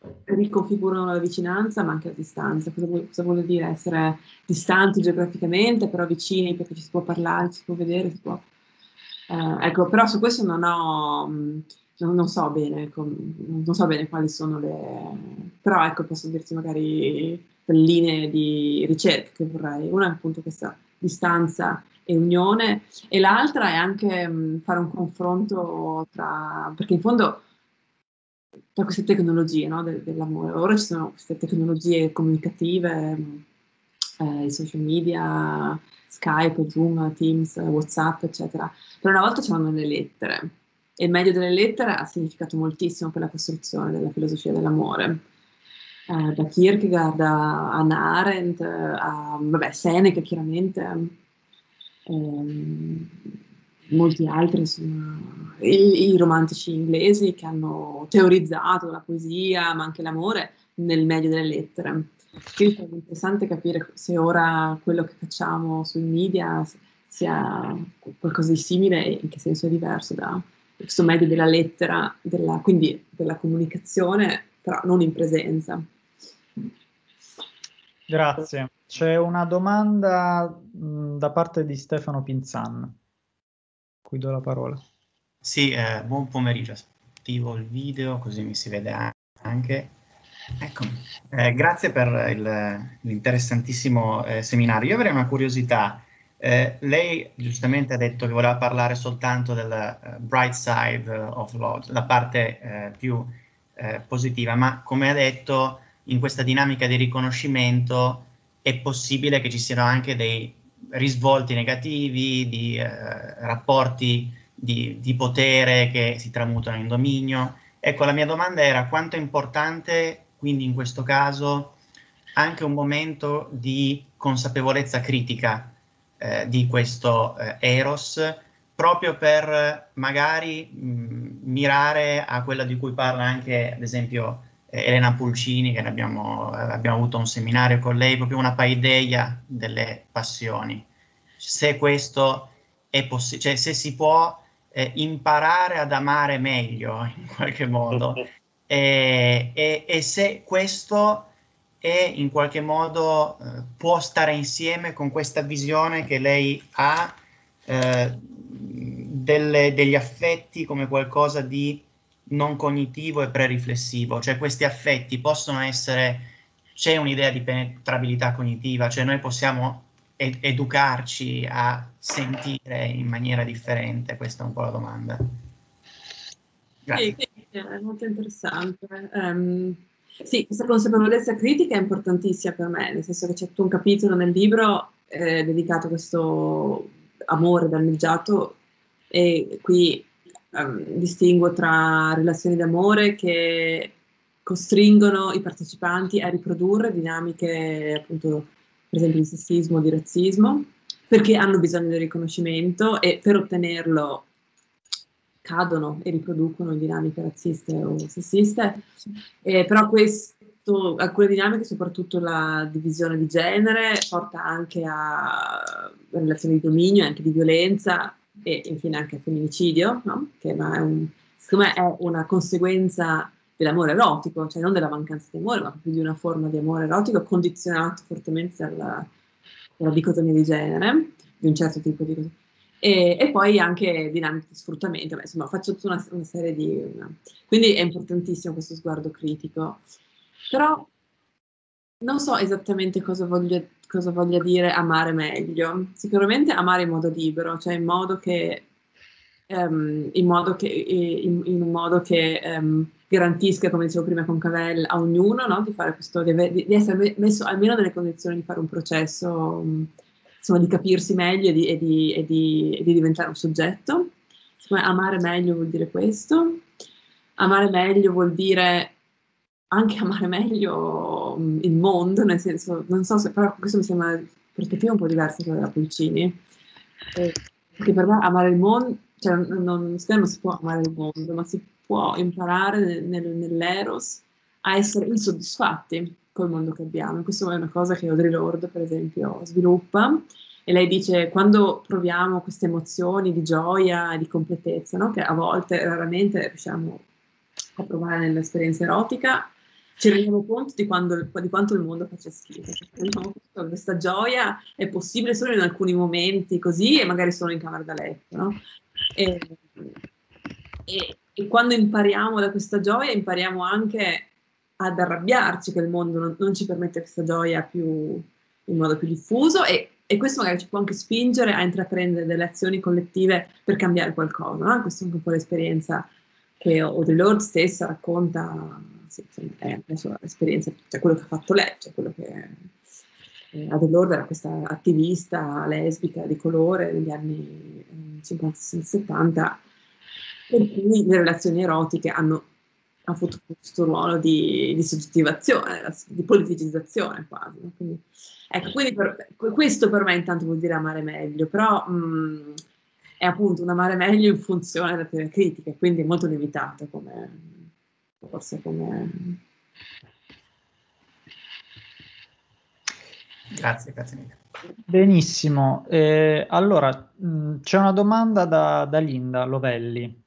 riconfigurano la vicinanza ma anche la distanza. Cosa vuol, cosa vuol dire essere distanti geograficamente, però vicini perché ci si può parlare, ci si può vedere, si può... Eh, ecco, però su questo non ho, mh, non, non so bene, ecco, non so bene quali sono le... però ecco, posso dirti magari le linee di ricerca che vorrei. Una è appunto questa distanza e unione, e l'altra è anche mh, fare un confronto tra... perché in fondo tra queste tecnologie, no, del, dell'amore. Ora ci sono queste tecnologie comunicative, eh, i social media, Skype, Zoom, Teams, WhatsApp, eccetera. Però una volta c'erano le lettere, e il medio delle lettere ha significato moltissimo per la costruzione della filosofia dell'amore. Eh, da Kierkegaard a Hannah Arendt, a vabbè, Seneca chiaramente, ehm, molti altri, insomma, i, i romantici inglesi che hanno teorizzato la poesia, ma anche l'amore nel medio delle lettere. Quindi è interessante capire se ora quello che facciamo sui media sia qualcosa di simile e in che senso è diverso da questo medio della lettera, della, quindi della comunicazione, però non in presenza. Grazie. C'è una domanda mh, da parte di Stefano Pinzan. Cui do la parola. Sì, eh, buon pomeriggio. Attivo il video così mi si vede anche. Eccomi. Eh, grazie per il- l'interessantissimo eh, seminario. Io avrei una curiosità. Eh, lei giustamente ha detto che voleva parlare soltanto del uh, bright side of love, la parte eh, più eh, positiva, ma come ha detto, in questa dinamica di riconoscimento è possibile che ci siano anche dei risvolti negativi, di eh, rapporti di, di potere che si tramutano in dominio. Ecco, la mia domanda era quanto è importante, quindi in questo caso, anche un momento di consapevolezza critica eh, di questo eh, Eros, proprio per magari mh, mirare a quella di cui parla anche, ad esempio, eh, Elena Pulcini, che abbiamo, eh, abbiamo avuto un seminario con lei, proprio una paideia delle passioni. Se questo è possibile, cioè se si può eh, imparare ad amare meglio, in qualche modo, e, e, e se questo è in qualche modo eh, può stare insieme con questa visione che lei ha eh, delle, degli affetti come qualcosa di non cognitivo e pre-riflessivo, cioè questi affetti possono essere, c'è un'idea di penetrabilità cognitiva, cioè noi possiamo ed- educarci a sentire in maniera differente, questa è un po' la domanda. Grazie. Sì, sì, è molto interessante. Um, sì, questa consapevolezza critica è importantissima per me, nel senso che c'è tutto un capitolo nel libro eh, dedicato a questo amore danneggiato, e qui um, distingo tra relazioni d'amore che costringono i partecipanti a riprodurre dinamiche, appunto, per esempio di sessismo, di razzismo, perché hanno bisogno del riconoscimento e per ottenerlo cadono e riproducono dinamiche razziste o sessiste, eh, però questo, alcune dinamiche, soprattutto la divisione di genere, porta anche a relazioni di dominio e anche di violenza e infine anche a femminicidio, no? Che ma è un, secondo me è una conseguenza dell'amore erotico, cioè non della mancanza di amore, ma proprio di una forma di amore erotico condizionato fortemente dalla, dalla dicotomia di genere, di un certo tipo di... E, e poi anche dinamiche di sfruttamento, beh, insomma faccio tutta una, una serie di... Una... Quindi è importantissimo questo sguardo critico, però non so esattamente cosa voglia, cosa voglia dire amare meglio. Sicuramente amare in modo libero, cioè in modo che, um, in, modo che in, in, un modo che um, garantisca, come dicevo prima con Cavell, a ognuno, no? Di fare questo, di, di essere messo almeno nelle condizioni di fare un processo, um, insomma, di capirsi meglio e di, e di, e di, e di diventare un soggetto. Secondo me amare meglio vuol dire questo. Amare meglio vuol dire anche amare meglio um, il mondo, nel senso, non so se, però questo mi sembra una prospettiva un po' diversa da quella della Pulcini, eh, perché per me amare il mondo, cioè non, non, non si può amare il mondo, ma si può imparare nel, nel, nell'eros a essere insoddisfatti col mondo che abbiamo. Questa è una cosa che Audre Lorde, per esempio, sviluppa, e lei dice quando proviamo queste emozioni di gioia e di completezza, no? Che a volte, raramente riusciamo a provare nell'esperienza erotica, ci rendiamo conto di, quando, di quanto il mondo faccia schifo. Ci rendiamo conto che questa gioia è possibile solo in alcuni momenti così, e magari solo in camera da letto, no? E, e, e quando impariamo da questa gioia, impariamo anche ad arrabbiarci che il mondo non, non ci permette questa gioia più in modo più diffuso, e, e questo magari ci può anche spingere a intraprendere delle azioni collettive per cambiare qualcosa, no? Questa è anche un po' l'esperienza che Audre Lorde stessa racconta, sì, è la sua esperienza, cioè quello che ha fatto lei, cioè quello che eh, Audre Lorde era questa attivista lesbica di colore degli anni eh, cinquanta settanta, per cui le relazioni erotiche hanno avuto questo ruolo di, di soggettivazione, di politicizzazione quasi. No? Quindi, ecco, quindi per, questo per me intanto vuol dire amare meglio, però mh, è appunto un amare meglio in funzione della teoria critica, quindi è molto limitato come, forse come... Grazie, grazie mille. Benissimo, eh, allora mh, c'è una domanda da, da Linda Lovelli.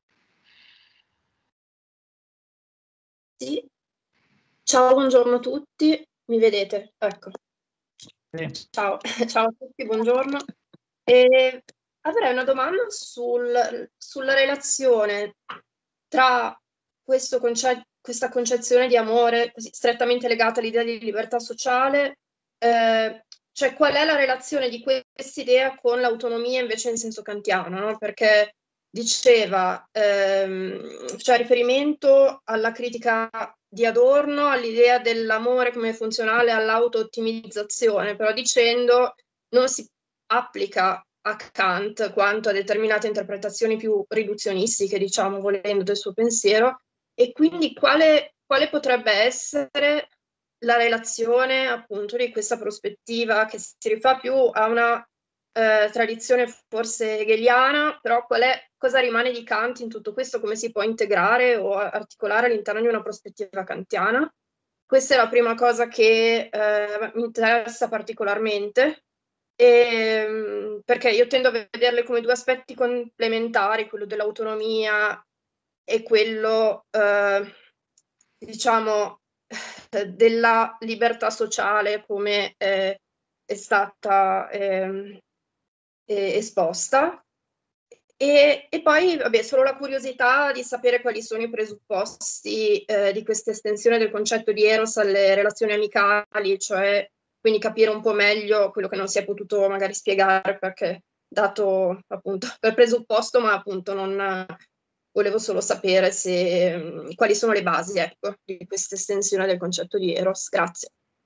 Sì. Ciao, buongiorno a tutti, mi vedete? Ecco. Sì. Ciao, ciao a tutti, buongiorno. E avrei una domanda sul, sulla relazione tra questo conce- questa concezione di amore così strettamente legata all'idea di libertà sociale, eh, cioè qual è la relazione di quest'idea con l'autonomia invece in senso kantiano, no? Perché diceva, ehm, faceva riferimento alla critica di Adorno, all'idea dell'amore come funzionale all'auto-ottimizzazione, però dicendo non si applica a Kant quanto a determinate interpretazioni più riduzionistiche, diciamo, volendo, del suo pensiero, e quindi quale, quale potrebbe essere la relazione appunto di questa prospettiva che si rifà più a una eh, tradizione forse hegeliana, però qual è, cosa rimane di Kant in tutto questo, come si può integrare o articolare all'interno di una prospettiva kantiana? Questa è la prima cosa che eh, mi interessa particolarmente, e, perché io tendo a vederle come due aspetti complementari, quello dell'autonomia e quello, eh, diciamo, della libertà sociale come eh, è stata eh, esposta. E, e poi, vabbè, solo la curiosità di sapere quali sono i presupposti eh, di questa estensione del concetto di Eros alle relazioni amicali, cioè quindi capire un po' meglio quello che non si è potuto magari spiegare perché dato appunto per presupposto, ma appunto non volevo solo sapere se, quali sono le basi, ecco, di questa estensione del concetto di Eros. Grazie.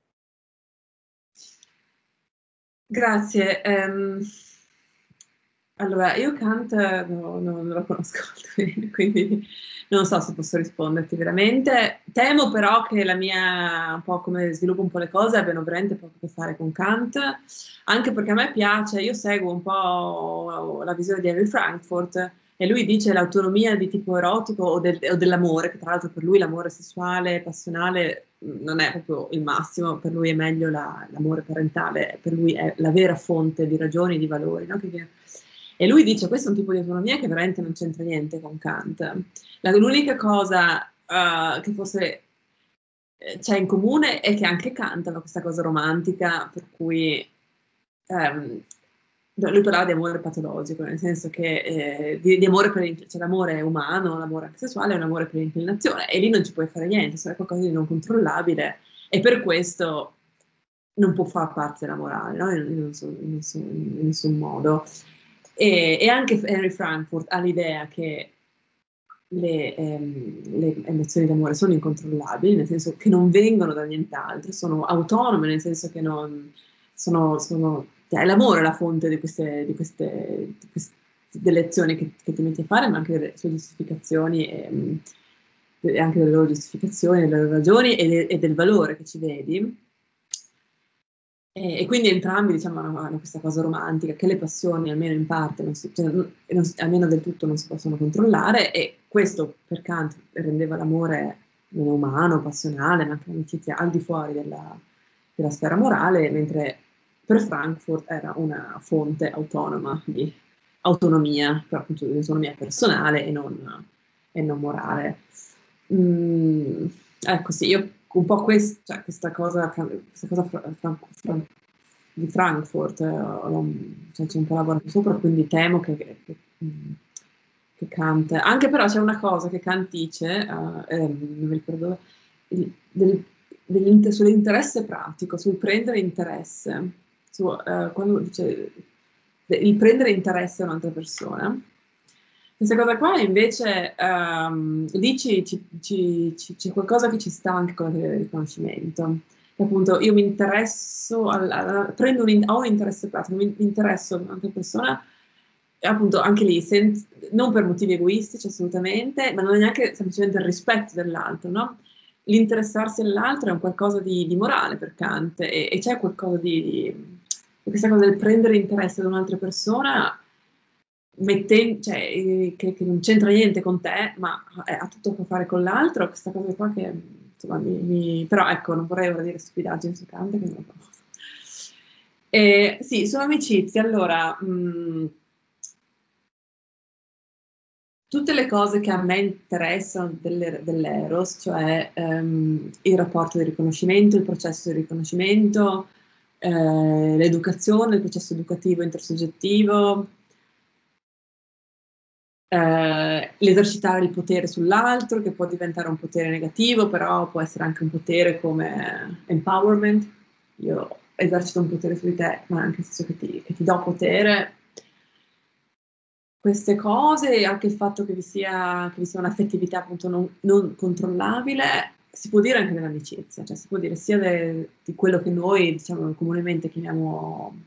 Grazie. Um, allora, io Kant no, no, non lo conosco molto bene, quindi non so se posso risponderti veramente. Temo però che la mia, un po' come sviluppo un po' le cose, abbiano veramente poco a che fare con Kant, anche perché a me piace, io seguo un po' la visione di Henry Frankfurt, e lui dice l'autonomia di tipo erotico o, del, o dell'amore, che tra l'altro per lui l'amore sessuale, passionale, non è proprio il massimo, per lui è meglio la, l'amore parentale, per lui è la vera fonte di ragioni, di valori, no? Che, e lui dice questo è un tipo di autonomia che veramente non c'entra niente con Kant. La, l'unica cosa uh, che forse c'è in comune è che anche Kant aveva questa cosa romantica, per cui um, lui parlava di amore patologico, nel senso che eh, di, di amore per c'è l'amore umano, l'amore anche sessuale è un amore per l'inclinazione, e lì non ci puoi fare niente, se è qualcosa di non controllabile, e per questo non può far parte della morale, no? in, in, nessun, in, nessun, in nessun modo. E, e anche Henry Frankfurt ha l'idea che le, ehm, le emozioni d'amore sono incontrollabili, nel senso che non vengono da nient'altro, sono autonome, nel senso che non sono, sono cioè, l'amore è la fonte di queste, di queste, di queste delle azioni che, che ti metti a fare, ma anche delle sue giustificazioni, e, e anche delle loro giustificazioni, delle loro ragioni e, de, e del valore che ci vedi. E, e quindi entrambi, diciamo, hanno, hanno questa cosa romantica, che le passioni, almeno in parte, non si, cioè, non, non, almeno del tutto, non si possono controllare, e questo per Kant rendeva l'amore meno umano, passionale, ma anche l'amicizia al di fuori della, della sfera morale, mentre per Frankfurt era una fonte autonoma di autonomia, però appunto di autonomia personale e non, e non morale. Mm, ecco sì, io un po' quest, cioè, questa cosa, questa cosa fra, fra, fra, di Frankfurt, eh, cioè, c'è un po' lavorato sopra, quindi temo che, che, che Kant, anche però c'è una cosa che Kant dice, uh, eh, non mi ricordo, il, del, dell'inter, sull'interesse pratico, sul prendere interesse, su, uh, quando dice il prendere interesse a un'altra persona. Questa cosa qua invece um, lì ci, ci, ci, ci, c'è qualcosa che ci sta anche con il riconoscimento. Che appunto io mi interesso, al, al, prendo un, ho un interesse pratico, mi interesso a un'altra persona, appunto anche lì, sen, non per motivi egoistici assolutamente, ma non è neanche semplicemente il rispetto dell'altro, no? L'interessarsi all'altro è un qualcosa di, di morale per Kant e, e c'è qualcosa di, di questa cosa del prendere interesse ad un'altra persona, metten, cioè, che, che non c'entra niente con te, ma ha tutto a che fare con l'altro, questa cosa qua che insomma mi, mi, però ecco, non vorrei ora dire stupidaggini su Kant, che non lo so. E, sì, su amicizie, allora mh, tutte le cose che a me interessano delle, dell'Eros, cioè um, il rapporto di riconoscimento, il processo di riconoscimento, eh, l'educazione, il processo educativo intersoggettivo, eh, l'esercitare il potere sull'altro, che può diventare un potere negativo, però può essere anche un potere come empowerment. Io esercito un potere su di te, ma anche nel senso che ti, che ti do potere. Queste cose e anche il fatto che vi sia, che vi sia un'affettività appunto non, non controllabile, si può dire anche nell'amicizia, cioè si può dire sia de, di quello che noi diciamo comunemente chiamiamo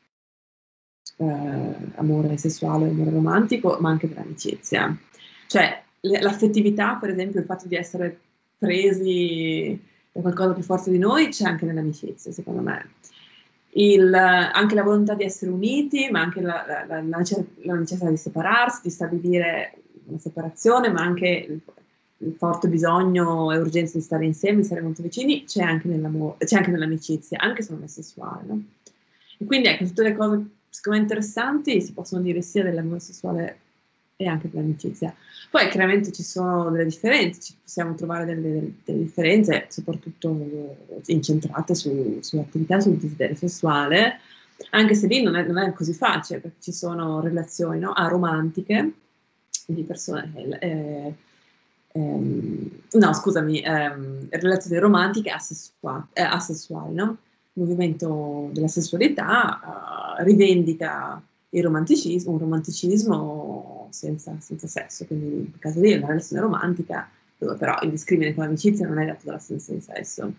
eh, amore sessuale, amore romantico, ma anche dell'amicizia. Cioè le, l'affettività, per esempio, il fatto di essere presi da qualcosa più forte di noi, c'è anche nell'amicizia, secondo me. Il, anche la volontà di essere uniti, ma anche la, la, la, la necessità di separarsi, di stabilire una separazione, ma anche il, il forte bisogno e urgenza di stare insieme, di stare molto vicini, c'è anche, nell'amore, c'è anche nell'amicizia, anche se non è sessuale. No? E quindi ecco, tutte le cose secondo me interessanti si possono dire sia dell'amore sessuale e anche dell'amicizia. Poi chiaramente ci sono delle differenze, ci possiamo trovare delle, delle, delle differenze, soprattutto incentrate su, sull'attività, sul desiderio sessuale, anche se lì non è, non è così facile, perché ci sono relazioni no? aromantiche di persone, eh, ehm, no scusami, ehm, relazioni romantiche asessuali, eh, asessuali no? Il movimento della sessualità uh, rivendica il romanticismo, un romanticismo senza, senza sesso, quindi in caso lì è una relazione romantica dove però il discrimine con l'amicizia non è dato dall'assenza di sesso.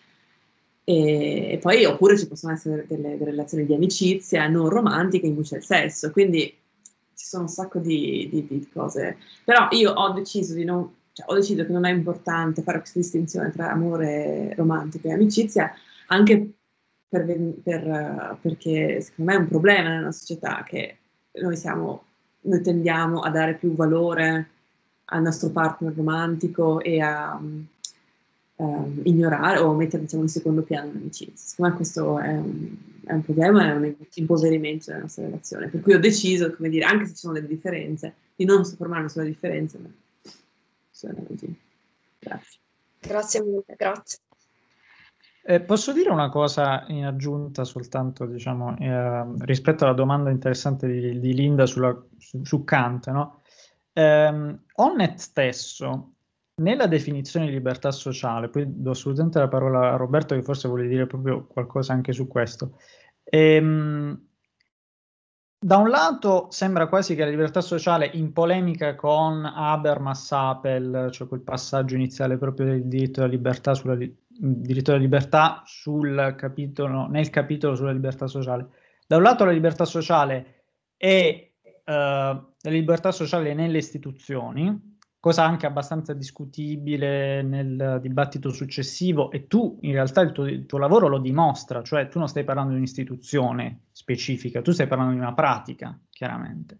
E, e poi oppure ci possono essere delle, delle relazioni di amicizia non romantiche in cui c'è il sesso, quindi ci sono un sacco di, di, di cose. Però io ho deciso di non, cioè ho deciso che non è importante fare questa distinzione tra amore romantico e amicizia, anche per, per, perché secondo me è un problema nella società che noi siamo, noi tendiamo a dare più valore al nostro partner romantico e a um, ignorare o mettere diciamo in secondo piano l'amicizia. Secondo me questo è un, è un problema, è un impoverimento della nostra relazione, per cui ho deciso, come dire, anche se ci sono delle differenze, di non soffermarmi sulle differenze, ma suona così. Grazie. Grazie mille, grazie. Eh, posso dire una cosa in aggiunta soltanto, diciamo, eh, rispetto alla domanda interessante di, di Linda sulla, su, su Kant, no? Eh, Honneth stesso, nella definizione di libertà sociale, poi do assolutamente la parola a Roberto che forse vuole dire proprio qualcosa anche su questo. Ehm, da un lato sembra quasi che la libertà sociale, in polemica con Habermas-Apel, cioè quel passaggio iniziale proprio del diritto alla libertà, sulla li- diritto alla libertà sul capitolo, nel capitolo sulla libertà sociale. Da un lato la libertà sociale è uh, la libertà sociale nelle istituzioni, cosa anche abbastanza discutibile nel dibattito successivo, e tu in realtà il tuo, il tuo lavoro lo dimostra, cioè tu non stai parlando di un'istituzione specifica, tu stai parlando di una pratica, chiaramente.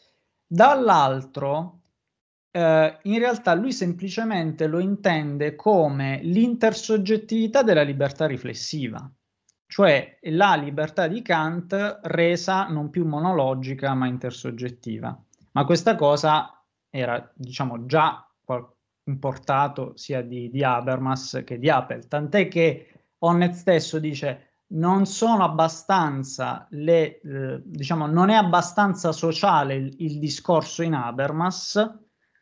Dall'altro, eh, in realtà lui semplicemente lo intende come l'intersoggettività della libertà riflessiva, cioè la libertà di Kant resa non più monologica ma intersoggettiva. Ma questa cosa era, diciamo, già qual- importato sia di, di Habermas che di Apple, tant'è che Honneth stesso dice non sono abbastanza le, eh, diciamo, non è abbastanza sociale il, il discorso in Habermas,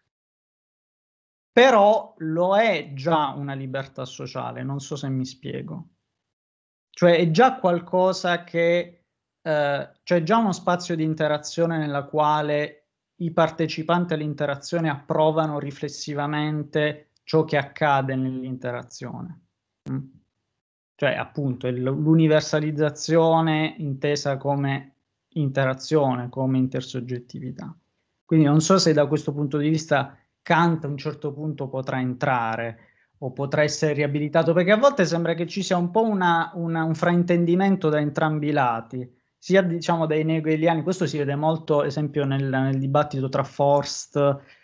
però lo è già una libertà sociale, non so se mi spiego. Cioè è già qualcosa che, eh, cioè già uno spazio di interazione nella quale i partecipanti all'interazione approvano riflessivamente ciò che accade nell'interazione. Mm. Cioè appunto l'universalizzazione intesa come interazione, come intersoggettività. Quindi non so se da questo punto di vista Kant a un certo punto potrà entrare o potrà essere riabilitato, perché a volte sembra che ci sia un po' una, una, un fraintendimento da entrambi i lati, sia diciamo dai neo-hegeliani, questo si vede molto ad esempio nel, nel dibattito tra Forst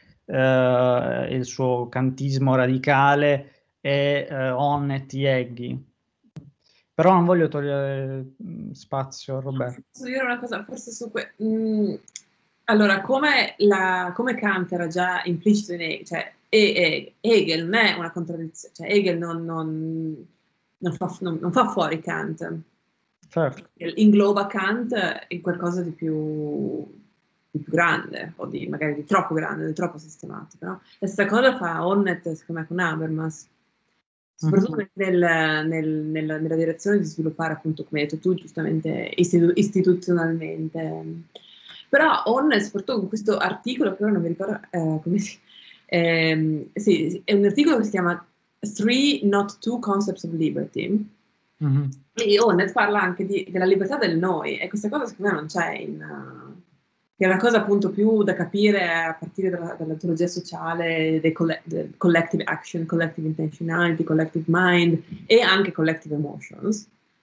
eh, e il suo kantismo radicale e eh, Honneth, Yeghi. Però non voglio togliere spazio a Roberto. Posso dire una cosa, forse su que- mm, allora, come, la, come Kant era già implicito in Hegel, cioè e, e, Hegel non è una contraddizione, cioè Hegel non, non, non, fa, non, non fa fuori Kant. Certo. Ingloba Kant in qualcosa di più, di più grande, o di, magari di troppo grande, di troppo sistematico. No? La stessa cosa fa Honneth, secondo me, con Habermas. Soprattutto mm-hmm. nel, nel, nella, nella direzione di sviluppare, appunto, come hai detto tu, giustamente istitu- istituzionalmente. Però Honneth, soprattutto con questo articolo, che ora non mi ricordo eh, come si... Eh, sì, è un articolo che si chiama Three, Not Two Concepts of Liberty. Mm-hmm. E Honneth parla anche di, della libertà del noi, e questa cosa secondo me non c'è in... Uh, che è una cosa appunto più da capire a partire dalla, dall'antropologia sociale, del, coll- del collective action, collective intentionality, collective mind e anche collective emotions.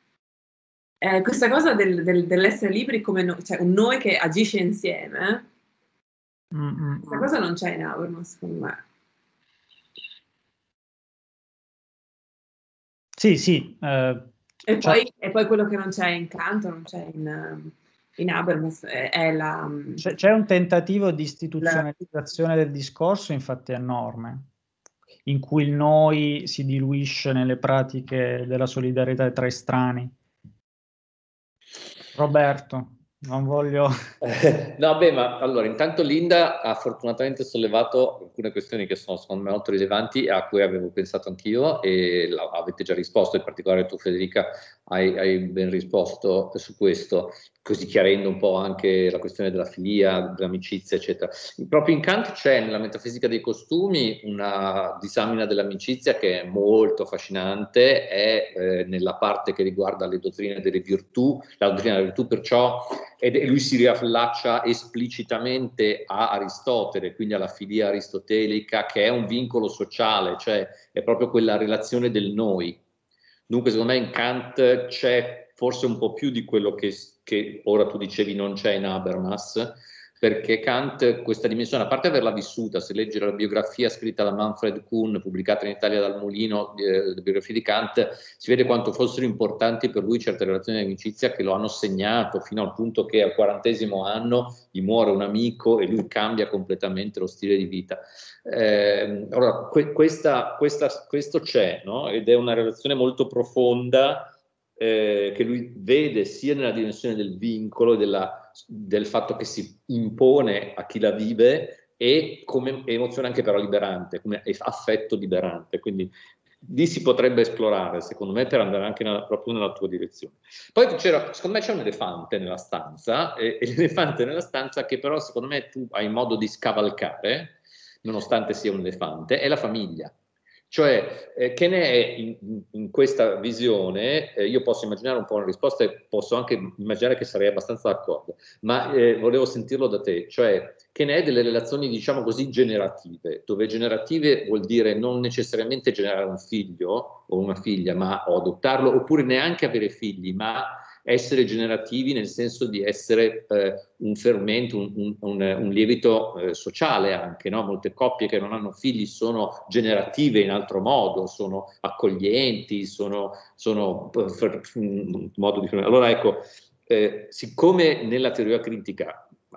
Eh, questa cosa del, del, dell'essere liberi come no, cioè un noi che agisce insieme, mm-hmm. questa cosa non c'è in Habermas, secondo me. Sì, sì. Eh, e, cioè... poi, e poi quello che non c'è in Kant, non c'è in... in Habermas è, è la... C'è, c'è un tentativo di istituzionalizzazione la... del discorso, infatti, enorme, in cui il noi si diluisce nelle pratiche della solidarietà tra estranei. Roberto, non voglio... No, beh, ma allora, intanto Linda ha fortunatamente sollevato alcune questioni che sono secondo me molto rilevanti e a cui avevo pensato anch'io e la, avete già risposto, in particolare tu Federica hai, hai ben risposto su questo, così chiarendo un po' anche la questione della filia, dell'amicizia, eccetera. Proprio in Kant c'è nella metafisica dei costumi una disamina dell'amicizia che è molto affascinante, è eh, nella parte che riguarda le dottrine delle virtù, la dottrina delle virtù perciò, ed lui si riallaccia esplicitamente a Aristotele, quindi alla filia aristotelica, che è un vincolo sociale, cioè è proprio quella relazione del noi. Dunque secondo me in Kant c'è forse un po' più di quello che, che ora tu dicevi non c'è in Habermas, perché Kant questa dimensione, a parte averla vissuta, se leggi la biografia scritta da Manfred Kuhn, pubblicata in Italia dal Mulino, eh, la biografia di Kant, si vede quanto fossero importanti per lui certe relazioni di amicizia che lo hanno segnato fino al punto che al quarantesimo anno gli muore un amico e lui cambia completamente lo stile di vita. Eh, allora, que- questa, questa, questo c'è, no? Ed è una relazione molto profonda eh, che lui vede sia nella dimensione del vincolo e della del fatto che si impone a chi la vive e come emozione anche però liberante, come affetto liberante, quindi lì si potrebbe esplorare secondo me per andare anche nella, proprio nella tua direzione. Poi c'era, secondo me c'è un elefante nella stanza e, e l'elefante nella stanza che però secondo me tu hai modo di scavalcare, nonostante sia un elefante, è la famiglia. Cioè, eh, che ne è in, in questa visione? Eh, io posso immaginare un po' una risposta e posso anche immaginare che sarei abbastanza d'accordo, ma eh, volevo sentirlo da te, cioè che ne è delle relazioni, diciamo così, generative, dove generative vuol dire non necessariamente generare un figlio o una figlia, ma o adottarlo, oppure neanche avere figli, ma essere generativi nel senso di essere eh, un fermento, un, un, un, un lievito eh, sociale anche, no? Molte coppie che non hanno figli sono generative in altro modo, sono accoglienti, sono, sono un modo di... Allora ecco, eh, siccome nella teoria critica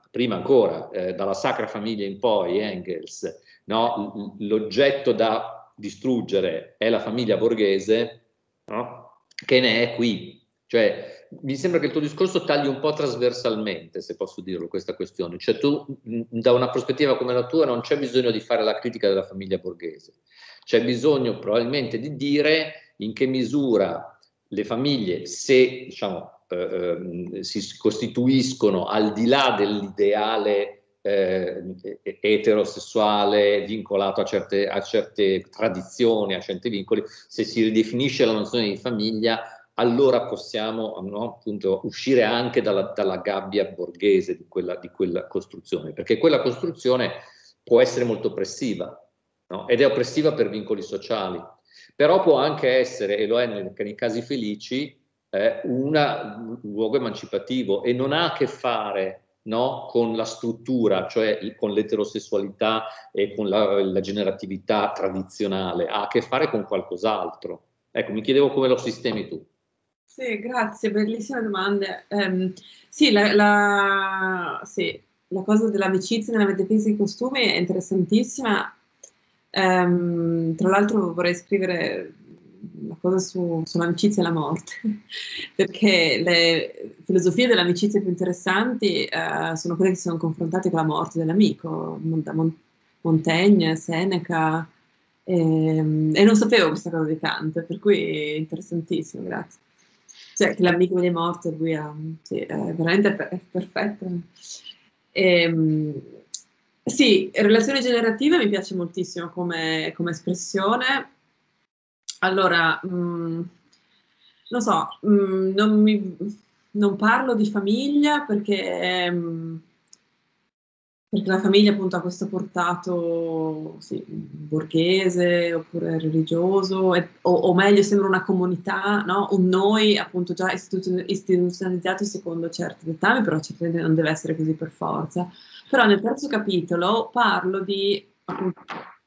prima ancora, eh, dalla Sacra Famiglia in poi, Engels, no? L'oggetto da distruggere è la famiglia borghese, no? Che ne è qui. Cioè, mi sembra che il tuo discorso tagli un po' trasversalmente, se posso dirlo, questa questione. Cioè tu, da una prospettiva come la tua, non c'è bisogno di fare la critica della famiglia borghese. C'è bisogno probabilmente di dire in che misura le famiglie, se diciamo, eh, si costituiscono al di là dell'ideale eh, eterosessuale vincolato a certe, a certe tradizioni, a certi vincoli, se si ridefinisce la nozione di famiglia, allora possiamo, no, appunto, uscire anche dalla, dalla gabbia borghese di quella, di quella costruzione, perché quella costruzione può essere molto oppressiva, no? Ed è oppressiva per vincoli sociali, però può anche essere, e lo è nei, nei casi felici, eh, una, un luogo emancipativo, e non ha a che fare, no, con la struttura, cioè con l'eterosessualità e con la, la generatività tradizionale, ha a che fare con qualcos'altro. Ecco, mi chiedevo come lo sistemi tu. Sì, grazie, bellissime domande. Um, sì, la, la, sì, la cosa dell'amicizia nella metafisica dei costumi è interessantissima. Um, tra l'altro vorrei scrivere una cosa su, sull'amicizia e la morte, perché le filosofie dell'amicizia più interessanti uh, sono quelle che si sono confrontate con la morte dell'amico, Mont- Montaigne, Seneca, e, e non sapevo questa cosa di Kant, per cui è interessantissimo, grazie. Cioè, che l'amico viene morto, lui ha, sì, è veramente per, è perfetto. E, sì, relazione generativa mi piace moltissimo come, come espressione. Allora, mh, non so, mh, non, mi, non parlo di famiglia perché, mh, perché la famiglia appunto ha questo portato sì, borghese oppure religioso, e, o, o meglio sembra una comunità, no? Un noi appunto già istituzio- istituzionalizzato secondo certi dettami, però certamente non deve essere così per forza. Però nel terzo capitolo parlo di appunto,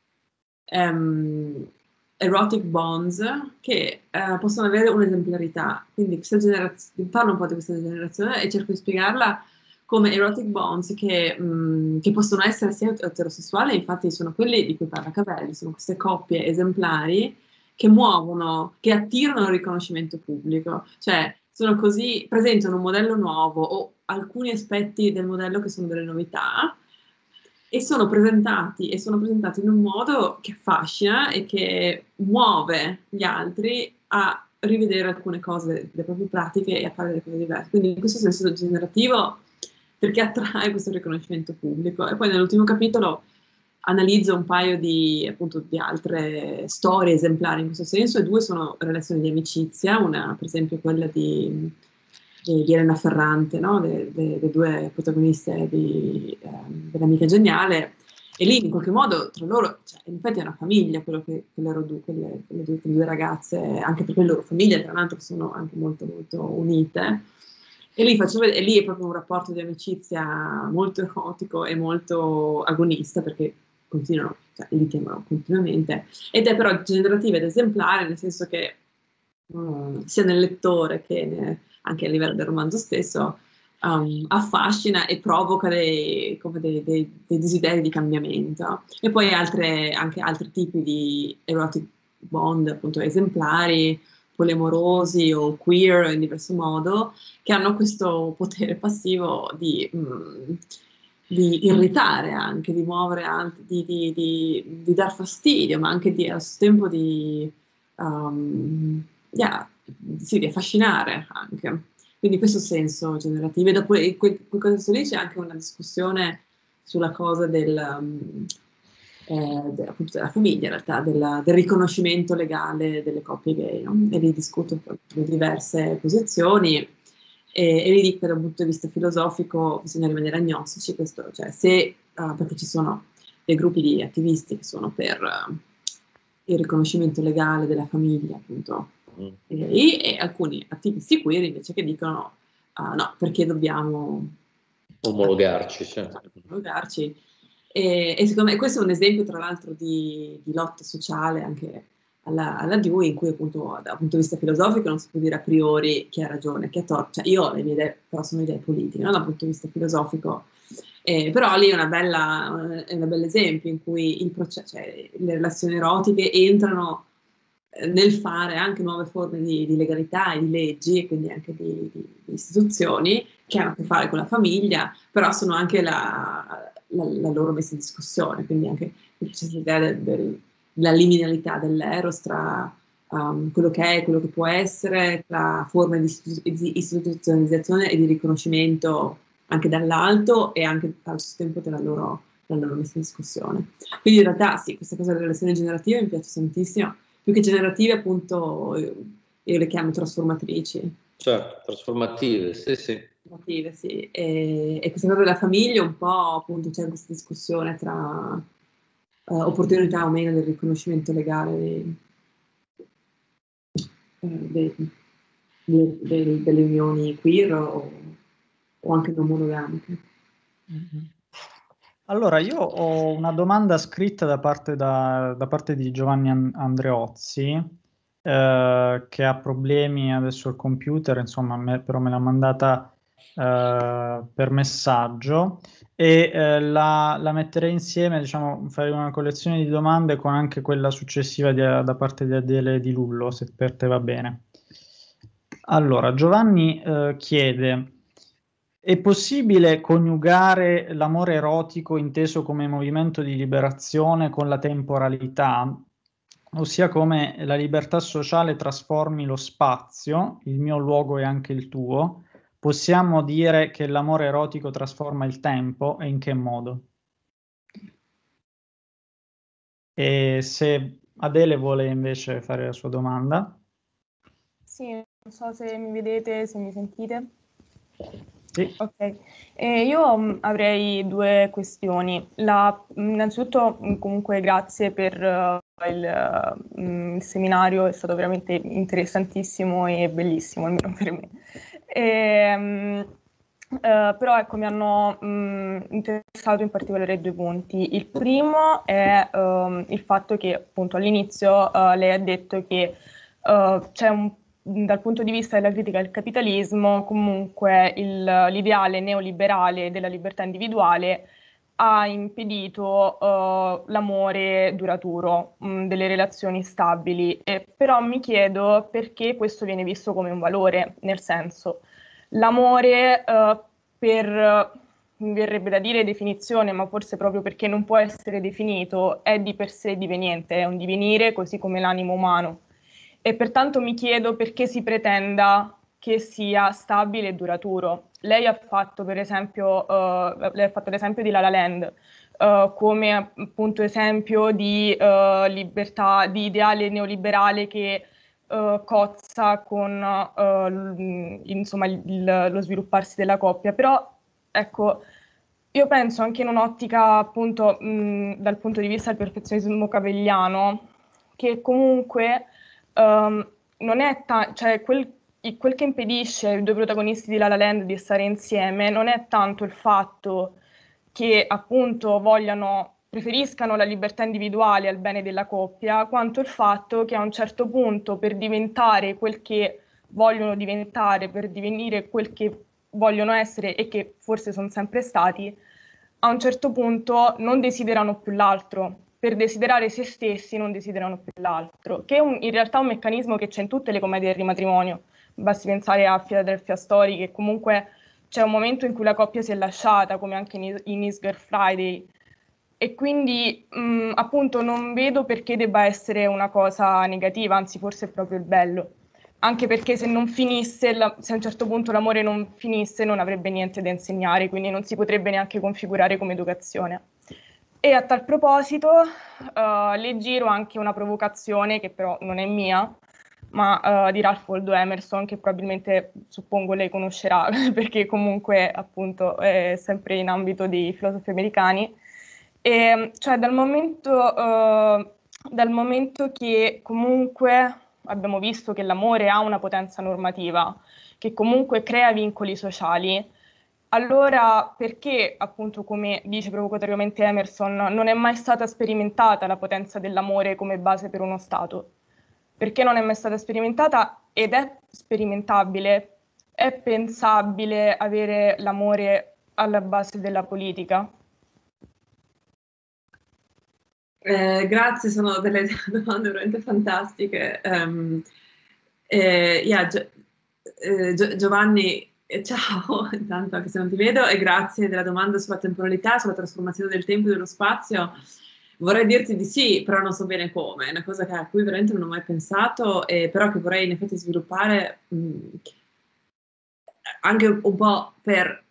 um, erotic bonds che uh, possono avere un'esemplarità. Quindi questa generazione, parlo un po' di questa generazione e cerco di spiegarla come erotic bonds che, mh, che possono essere sia eterosessuali, infatti sono quelli di cui parla Cavelli, sono queste coppie esemplari che muovono, che attirano il riconoscimento pubblico, cioè sono così, presentano un modello nuovo o alcuni aspetti del modello che sono delle novità e sono presentati, e sono presentati in un modo che affascina e che muove gli altri a rivedere alcune cose delle proprie pratiche e a fare delle cose diverse. Quindi in questo senso generativo, perché attrae questo riconoscimento pubblico. E poi nell'ultimo capitolo analizzo un paio di, appunto, di altre storie esemplari in questo senso, e due sono relazioni di amicizia, una per esempio quella di, di, di Elena Ferrante, no? le, le, le due protagoniste di, eh, dell'Amica Geniale, e lì in qualche modo tra loro, cioè, in effetti è una famiglia quello che, che loro due, quelle, quelle, due, quelle due ragazze, anche perché le loro famiglie tra l'altro sono anche molto molto unite. E lì, faccio vedere, e lì è proprio un rapporto di amicizia molto erotico e molto agonista, perché continuano, cioè, litigano continuamente, ed è però generativa ed esemplare, nel senso che mh, sia nel lettore che ne, anche a livello del romanzo stesso um, affascina e provoca dei, come dei, dei, dei desideri di cambiamento. E poi altre, anche altri tipi di erotic bond, appunto esemplari, poliamorosi o queer in diverso modo, che hanno questo potere passivo di, mh, di irritare anche, di muovere, anche, di, di, di, di dar fastidio, ma anche di, allo stesso tempo di, um, yeah, sì, di affascinare anche. Quindi questo senso generativo. E dopo in quel, quel contesto lì c'è anche una discussione sulla cosa del... Um, eh, de, appunto della famiglia, in realtà, della, del riconoscimento legale delle coppie gay, no? E lì discuto le diverse posizioni, e, e lì dico che da un punto di vista filosofico bisogna rimanere agnostici, questo, cioè se, uh, perché ci sono dei gruppi di attivisti che sono per uh, il riconoscimento legale della famiglia, appunto, mm. gay, e alcuni attivisti queer invece che dicono uh, no, perché dobbiamo omologarci, certo. omologarci. E, e secondo me questo è un esempio, tra l'altro, di, di lotta sociale anche alla, alla Dewey, in cui appunto dal punto di vista filosofico non si può dire a priori chi ha ragione, chi ha torto. Cioè io ho le mie idee, però sono idee politiche, no? Dal punto di vista filosofico Eh, però lì è una bella, è un bel esempio in cui il processo, cioè, le relazioni erotiche entrano eh, nel fare anche nuove forme di, di legalità e di leggi, e quindi anche di, di, di istituzioni che hanno a che fare con la famiglia, però sono anche la, la, la loro messa in discussione, quindi anche questa idea del, del, della liminalità dell'eros tra um, quello che è e quello che può essere, tra forme di, istitu- di istituzionalizzazione e di riconoscimento anche dall'alto e anche allo stesso tempo della loro, della loro messa in discussione. Quindi in realtà sì, questa cosa delle relazioni generative mi piace tantissimo, più che generative appunto io, io le chiamo trasformatrici. Certo, trasformative, sì sì. Trasformative, sì. E, e questa cosa della famiglia un po' appunto c'è questa discussione tra uh, opportunità o meno del riconoscimento legale dei, dei, dei, dei, delle unioni queer o, o anche non monogamiche. Mm-hmm. Allora, io ho una domanda scritta da parte, da, da parte di Giovanni Andreozzi, eh, che ha problemi adesso al computer, insomma, me, però me l'ha mandata eh, per messaggio e eh, la, la metterei insieme, diciamo, farei una collezione di domande con anche quella successiva di, da parte di Adele Di Lullo, se per te va bene. Allora, Giovanni eh, chiede: è possibile coniugare l'amore erotico inteso come movimento di liberazione con la temporalità, ossia come la libertà sociale trasformi lo spazio, il mio luogo è anche il tuo? Possiamo dire che l'amore erotico trasforma il tempo e in che modo? E se Adele vuole invece fare la sua domanda. Sì, non so se mi vedete, se mi sentite. Sì. Ok, eh, io mh, avrei due questioni. La, innanzitutto, mh, comunque, grazie per uh, il, uh, mh, il seminario, è stato veramente interessantissimo e bellissimo, almeno per me. E, mh, uh, però ecco, mi hanno mh, interessato in particolare due punti. Il primo è um, il fatto che appunto all'inizio uh, lei ha detto che uh, c'è un dal punto di vista della critica al capitalismo, comunque il, l'ideale neoliberale della libertà individuale ha impedito uh, l'amore duraturo, mh, delle relazioni stabili. E però mi chiedo perché questo viene visto come un valore, nel senso, l'amore uh, per, mi verrebbe da dire definizione, ma forse proprio perché non può essere definito, è di per sé diveniente, è un divenire così come l'animo umano. E pertanto mi chiedo perché si pretenda che sia stabile e duraturo. Lei ha fatto per esempio, uh, lei ha fatto l'esempio di La La Land uh, come appunto esempio di uh, libertà, di ideale neoliberale che uh, cozza con uh, insomma il, lo svilupparsi della coppia. Però ecco, io penso anche in un'ottica appunto mh, dal punto di vista del perfezionismo cavelliano che comunque Um, non è ta- cioè quel, quel che impedisce ai due protagonisti di La La Land di stare insieme non è tanto il fatto che appunto vogliano, preferiscano la libertà individuale al bene della coppia, quanto il fatto che a un certo punto per diventare quel che vogliono diventare, per divenire quel che vogliono essere e che forse sono sempre stati, a un certo punto non desiderano più l'altro. Per desiderare se stessi non desiderano più l'altro, che è un, in realtà un meccanismo che c'è in tutte le commedie del rimatrimonio. Basti pensare a Philadelphia Story, che comunque c'è un momento in cui la coppia si è lasciata, come anche in, in Is Girl Friday, e quindi mh, appunto non vedo perché debba essere una cosa negativa, anzi forse è proprio il bello. Anche perché se non finisse, la, se a un certo punto l'amore non finisse, non avrebbe niente da insegnare, quindi non si potrebbe neanche configurare come educazione. E a tal proposito uh, le giro anche una provocazione che però non è mia, ma uh, di Ralph Waldo Emerson, che probabilmente suppongo lei conoscerà perché comunque appunto è sempre in ambito di filosofi americani. E, cioè dal momento, uh, dal momento che comunque abbiamo visto che l'amore ha una potenza normativa, che comunque crea vincoli sociali, allora perché, appunto, come dice provocatoriamente Emerson, non è mai stata sperimentata la potenza dell'amore come base per uno Stato? Perché non è mai stata sperimentata ed è sperimentabile? È pensabile avere l'amore alla base della politica? Eh, grazie, sono delle domande veramente fantastiche. Um, eh, yeah, Gio- eh, Gio- Giovanni, eh, ciao, intanto anche se non ti vedo, e grazie della domanda sulla temporalità, sulla trasformazione del tempo e dello spazio. Vorrei dirti di sì, però non so bene come, è una cosa che- a cui veramente non ho mai pensato, e però che vorrei in effetti sviluppare mh, anche un po' per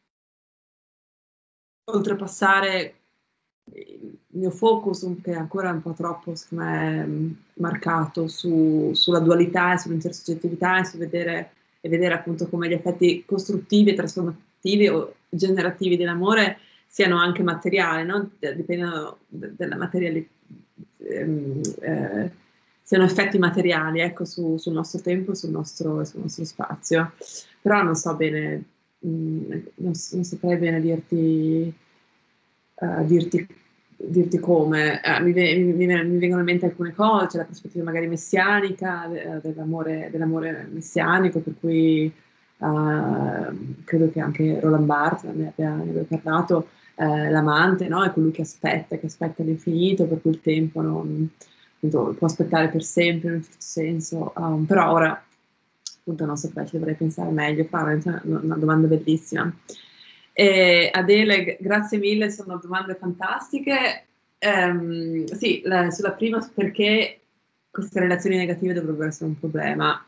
oltrepassare il mio focus, che è ancora un po' troppo, secondo me, marcato su, sulla dualità e sull'intersoggettività e su vedere, e vedere appunto come gli effetti costruttivi e trasformativi o generativi dell'amore siano anche materiali, no? Dipendono dalla materialità, ehm, eh, siano effetti materiali, ecco, su, sul nostro tempo e sul nostro, sul nostro spazio. Però non so bene, mh, non, non saprei bene dirti Uh, dirti, dirti come. Uh, mi, mi, mi, mi vengono in mente alcune cose, c'è la prospettiva magari messianica, de, dell'amore, dell'amore messianico, per cui uh, credo che anche Roland Barthes ne abbia, ne abbia parlato, uh, l'amante, no? È colui che aspetta, che aspetta l'infinito, per cui il tempo non, appunto, può aspettare per sempre in un certo senso, um, però ora appunto non saprei, ci dovrei pensare meglio, però è una, una domanda bellissima. Eh, Adele, grazie mille, sono domande fantastiche. Um, sì, la, sulla prima, perché queste relazioni negative dovrebbero essere un problema.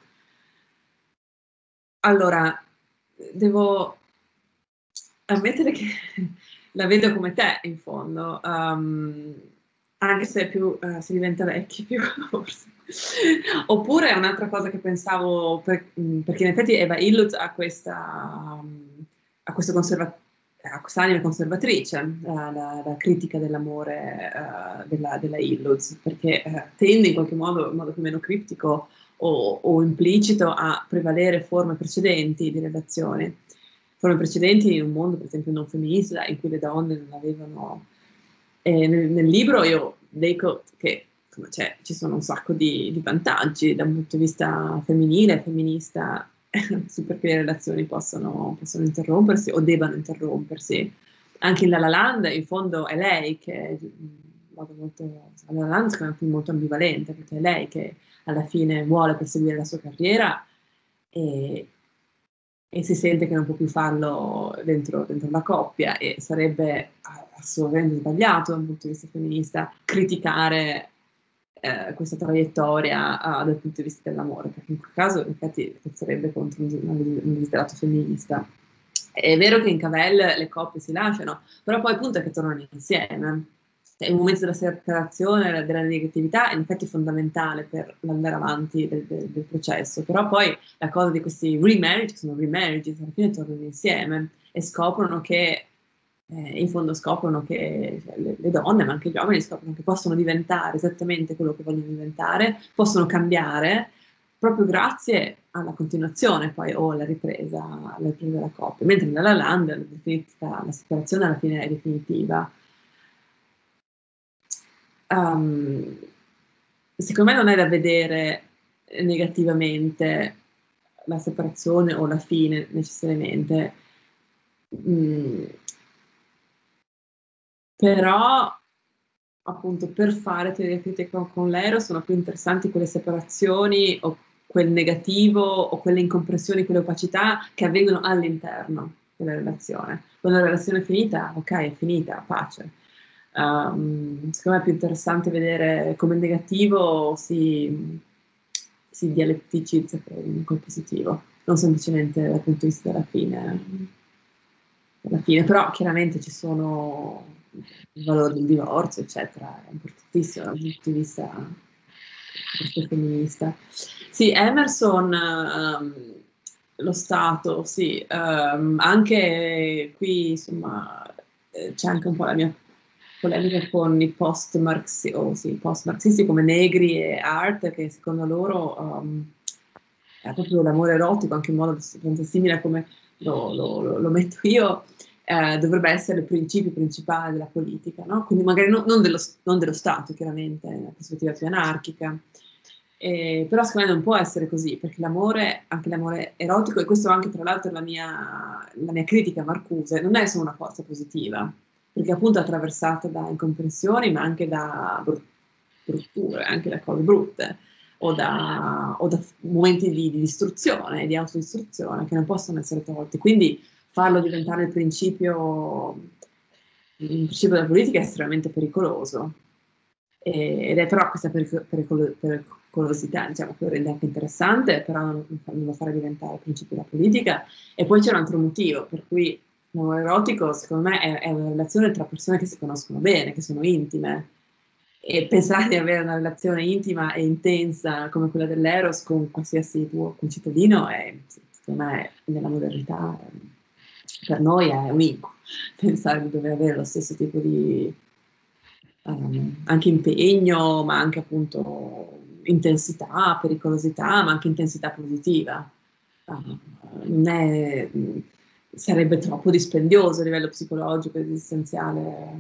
Allora, devo ammettere che la vedo come te, in fondo, um, anche se più uh, si diventa vecchi, più forse. Oppure è un'altra cosa che pensavo, per, perché in effetti Eva Illouz ha questa, um, ha questo conserva- ha quest'anima conservatrice, uh, la, la critica dell'amore uh, della, della Illouz, perché uh, tende in qualche modo, in modo più o meno criptico o, o implicito, a prevalere forme precedenti di relazioni, forme precedenti in un mondo per esempio non femminista, in cui le donne non avevano... Eh, nel, nel libro io dico che insomma, cioè, ci sono un sacco di, di vantaggi da un punto di vista femminile, femminista, su perché le relazioni possono, possono interrompersi o debbano interrompersi. Anche in La La Land, in fondo, è lei che, vado molto, La La Land è un film molto ambivalente, perché è lei che alla fine vuole perseguire la sua carriera e, e si sente che non può più farlo dentro, dentro la coppia, e sarebbe assolutamente sbagliato dal punto di vista femminista criticare eh, questa traiettoria uh, dal punto di vista dell'amore, perché in quel caso infatti sarebbe contro un, un desiderato femminista. È vero che in Cavell le coppie si lasciano, però poi il punto è che tornano insieme. Cioè, il momento della separazione, della negatività, è in effetti fondamentale per l'andare avanti del, del, del processo, però poi la cosa di questi remarriage, sono remarriages, alla fine tornano insieme e scoprono che eh, in fondo scoprono che cioè, le, le donne, ma anche gli uomini, scoprono che possono diventare esattamente quello che vogliono diventare, possono cambiare proprio grazie alla continuazione poi o alla ripresa, alla ripresa della coppia, mentre nella La Land la, la separazione alla fine è definitiva. Um, secondo me non è da vedere negativamente la separazione o la fine necessariamente. Mm. Però appunto per fare teoria critica con l'ero sono più interessanti quelle separazioni o quel negativo o quelle incompressioni, quelle opacità che avvengono all'interno della relazione. Quando la relazione è finita, ok, è finita, pace. Um, secondo me è più interessante vedere come il negativo si, si dialetticizza con col positivo, non semplicemente dal punto di vista della fine. Alla fine, però chiaramente ci sono il valore del divorzio, eccetera, è importantissimo dal punto di vista femminista. Sì, Emerson, um, lo Stato, sì, um, anche qui, insomma, eh, c'è anche un po' la mia polemica con i post-marxisti, oh, sì, post-marxisti come Negri e Art, che secondo loro um, è proprio l'amore erotico, anche in modo simile a come lo, lo, lo metto io, eh, dovrebbe essere il principio principale della politica, no? Quindi magari no, non, dello, non dello Stato, chiaramente, una prospettiva più anarchica. Eh, però secondo me non può essere così, perché l'amore, anche l'amore erotico, e questo anche tra l'altro la mia, la mia critica a Marcuse, non è solo una forza positiva, perché appunto è attraversata da incomprensioni, ma anche da brut- brutture, anche da cose brutte, o da, o da momenti di, di distruzione, di autodistruzione, che non possono essere tolti. Quindi farlo diventare il principio, il principio della politica è estremamente pericoloso. Ed è però questa pericolo- pericolo- pericolosità, diciamo, che lo rende anche interessante, però non, non lo farà diventare il principio della politica. E poi c'è un altro motivo, per cui l'amore erotico, secondo me, è, è una relazione tra persone che si conoscono bene, che sono intime. E pensare di avere una relazione intima e intensa come quella dell'Eros con qualsiasi tuo concittadino, è, secondo me, nella modernità, per noi è un incubo. Pensare di dover avere lo stesso tipo di Um, anche impegno, ma anche appunto intensità, pericolosità, ma anche intensità positiva. Uh, non è, sarebbe troppo dispendioso a livello psicologico ed esistenziale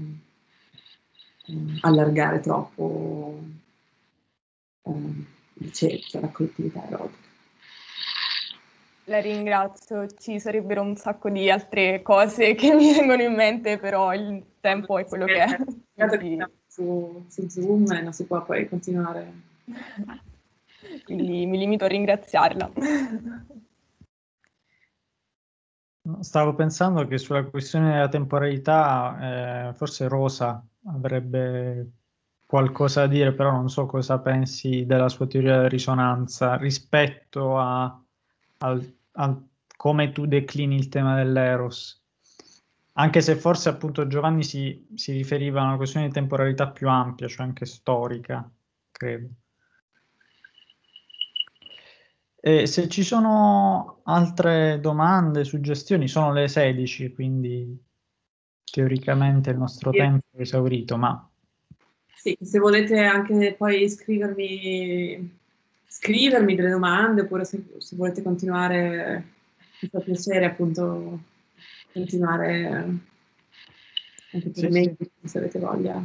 um, allargare troppo um, cioè, la collettività erotica. La ringrazio, ci sarebbero un sacco di altre cose che mi vengono in mente, però il tempo è quello che è. Quindi... Su, su Zoom e non si può poi continuare. Quindi mi limito a ringraziarla. Stavo pensando che sulla questione della temporalità eh, forse Rosa avrebbe qualcosa da dire, però non so cosa pensi della sua teoria della risonanza rispetto a, al, a come tu declini il tema dell'Eros. Anche se forse appunto Giovanni si, si riferiva a una questione di temporalità più ampia, cioè anche storica, credo. E se ci sono altre domande, suggestioni, sono le sedici, quindi teoricamente il nostro Sì. tempo è esaurito, ma... Sì, se volete anche poi scrivermi, scrivermi delle domande, oppure se, se volete continuare, mi fa piacere appunto continuare anche per Sì, me, sì. se avete voglia.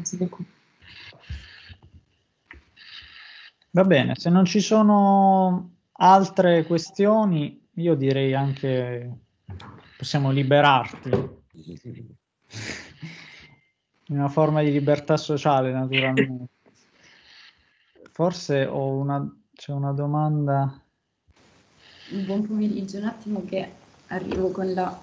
Va bene, se non ci sono altre questioni, io direi anche possiamo liberarti. In una forma di libertà sociale, naturalmente. Forse ho una, c'è una domanda. Buon pomeriggio, un attimo che arrivo con la...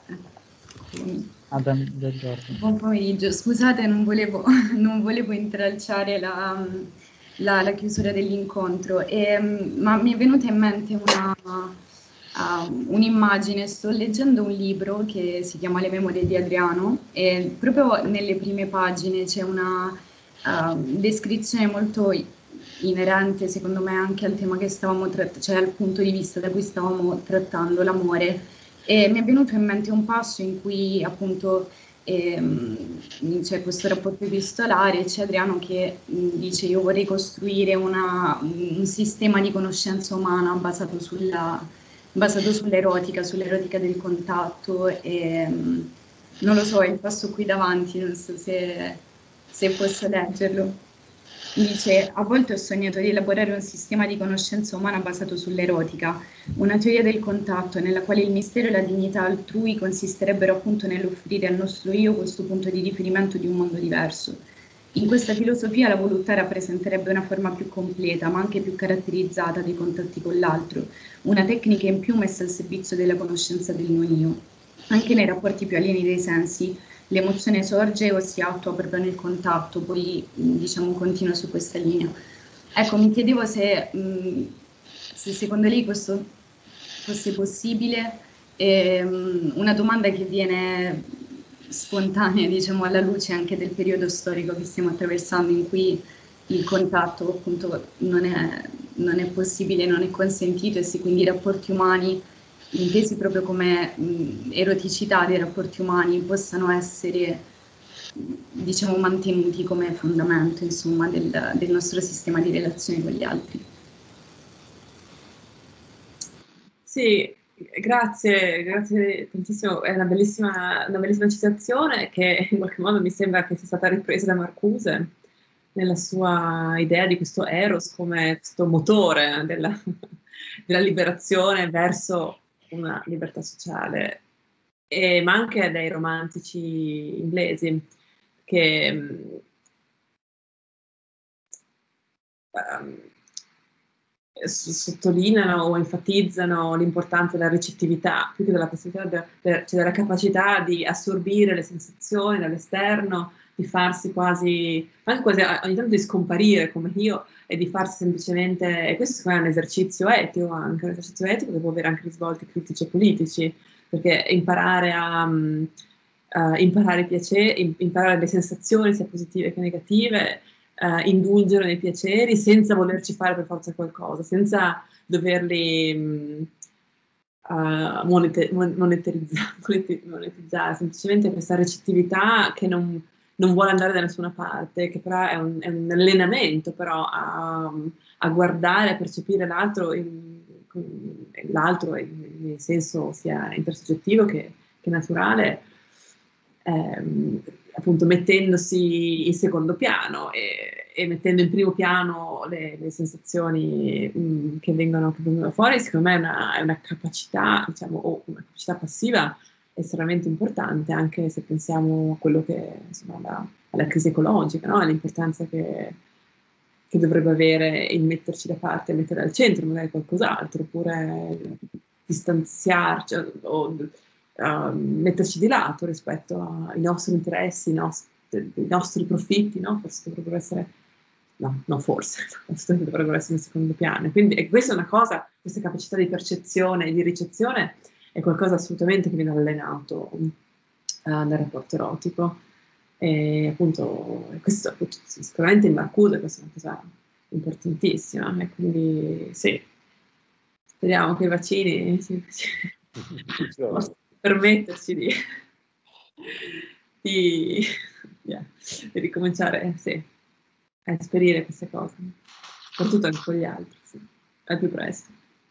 Adam del Giorgio. Buon pomeriggio, scusate, non volevo, non volevo intralciare la, la, la chiusura dell'incontro, e, ma mi è venuta in mente una, uh, un'immagine. Sto leggendo un libro che si chiama Le memorie di Adriano e proprio nelle prime pagine c'è una uh, descrizione molto inerente, secondo me, anche al tema che stavamo trattando, cioè al punto di vista da cui stavamo trattando, l'amore. E mi è venuto in mente un passo in cui appunto ehm, c'è questo rapporto epistolare, c'è Adriano che mh, dice: io vorrei costruire una, un sistema di conoscenza umana basato sulla, basato sull'erotica, sull'erotica del contatto, e mh, non lo so, il passo qui davanti, non so se, se posso leggerlo. Dice: a volte ho sognato di elaborare un sistema di conoscenza umana basato sull'erotica, una teoria del contatto nella quale il mistero e la dignità altrui consisterebbero appunto nell'offrire al nostro io questo punto di riferimento di un mondo diverso. In questa filosofia la voluttà rappresenterebbe una forma più completa, ma anche più caratterizzata dei contatti con l'altro, una tecnica in più messa al servizio della conoscenza del non io. Anche nei rapporti più alieni dei sensi, l'emozione sorge o si attua proprio nel contatto, poi diciamo continua su questa linea. Ecco, mi chiedevo se, mh, se secondo lei questo fosse possibile, e, mh, una domanda che viene spontanea, diciamo, alla luce anche del periodo storico che stiamo attraversando, in cui il contatto appunto non è, non è possibile, non è consentito, e se quindi i rapporti umani, intesi proprio come mh, eroticità dei rapporti umani, possano essere, diciamo, mantenuti come fondamento, insomma, del, del nostro sistema di relazioni con gli altri. Sì, grazie, grazie tantissimo, è una bellissima, una bellissima citazione che in qualche modo mi sembra che sia stata ripresa da Marcuse, nella sua idea di questo eros come questo motore della, della liberazione verso una libertà sociale, e, ma anche dai romantici inglesi che um, sottolineano o enfatizzano l'importanza della ricettività, più che della passività, de, de, cioè della capacità di assorbire le sensazioni dall'esterno, di farsi quasi, anche quasi ogni tanto di scomparire come io, e di farsi semplicemente, e questo è un esercizio etico, anche un esercizio etico che può avere anche risvolti critici e politici, perché imparare a um, uh, imparare i piaceri, imparare le sensazioni, sia positive che negative, Uh, indulgere nei piaceri senza volerci fare per forza qualcosa, senza doverli um, uh, monete- monetarizzare, monetizzare, semplicemente questa recettività che non, non vuole andare da nessuna parte, che però è un, è un allenamento però a, a guardare, a percepire l'altro, in, l'altro nel senso sia intersoggettivo che, che naturale, ehm, appunto mettendosi in secondo piano e, e mettendo in primo piano le, le sensazioni mh, che, vengono, che vengono fuori. Secondo me è una, è una capacità, diciamo, o una capacità passiva estremamente importante, anche se pensiamo a quello che, insomma, alla, alla crisi ecologica, no? All'importanza che, che dovrebbe avere il metterci da parte, mettere al centro magari qualcos'altro, oppure distanziarci o Uh, metterci di lato rispetto ai nostri interessi, i nostri, i nostri profitti, no? Forse dovrebbero essere, no, no forse, forse dovrebbero essere in secondo piano. Quindi e questa è una cosa, questa capacità di percezione e di ricezione è qualcosa assolutamente che viene allenato uh, dal rapporto erotico. E appunto, questo appunto, sicuramente in Marcuse questa è una cosa importantissima, e quindi sì, speriamo che i vaccini sì, sì, possano permetterci di, di, yeah, di ricominciare sì, a esperire queste cose, soprattutto anche con gli altri, sì, al più presto.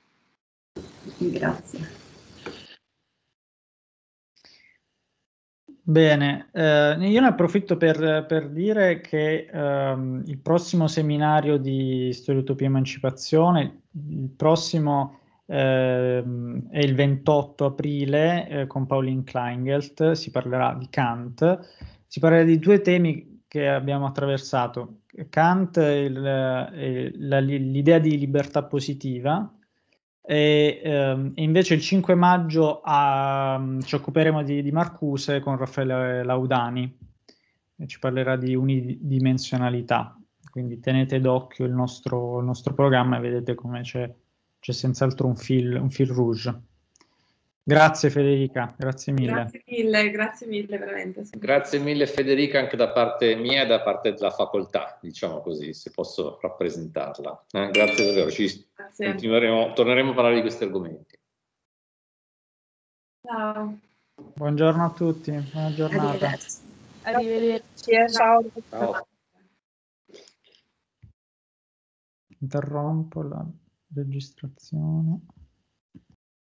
Grazie. Bene, eh, io ne approfitto per, per dire che ehm, il prossimo seminario di Stereotopia e Emancipazione, il prossimo ehm, è il ventotto aprile eh, con Pauline Kleingelt, si parlerà di Kant, si parlerà di due temi che abbiamo attraversato, Kant e l'idea di libertà positiva. E, ehm, invece il cinque maggio a, ci occuperemo di, di Marcuse con Raffaele Laudani, e ci parlerà di unidimensionalità, quindi tenete d'occhio il nostro, il nostro programma e vedete come c'è, c'è senz'altro un fil, un fil rouge. Grazie Federica, grazie mille. Grazie mille, grazie mille veramente. Grazie mille Federica anche da parte mia e da parte della facoltà, diciamo così, se posso rappresentarla. Eh, grazie davvero, ci grazie. Continueremo, torneremo a parlare di questi argomenti. Ciao. Buongiorno a tutti, buona giornata. Arrivederci. Arrivederci. Ciao. Ciao. Interrompo la registrazione.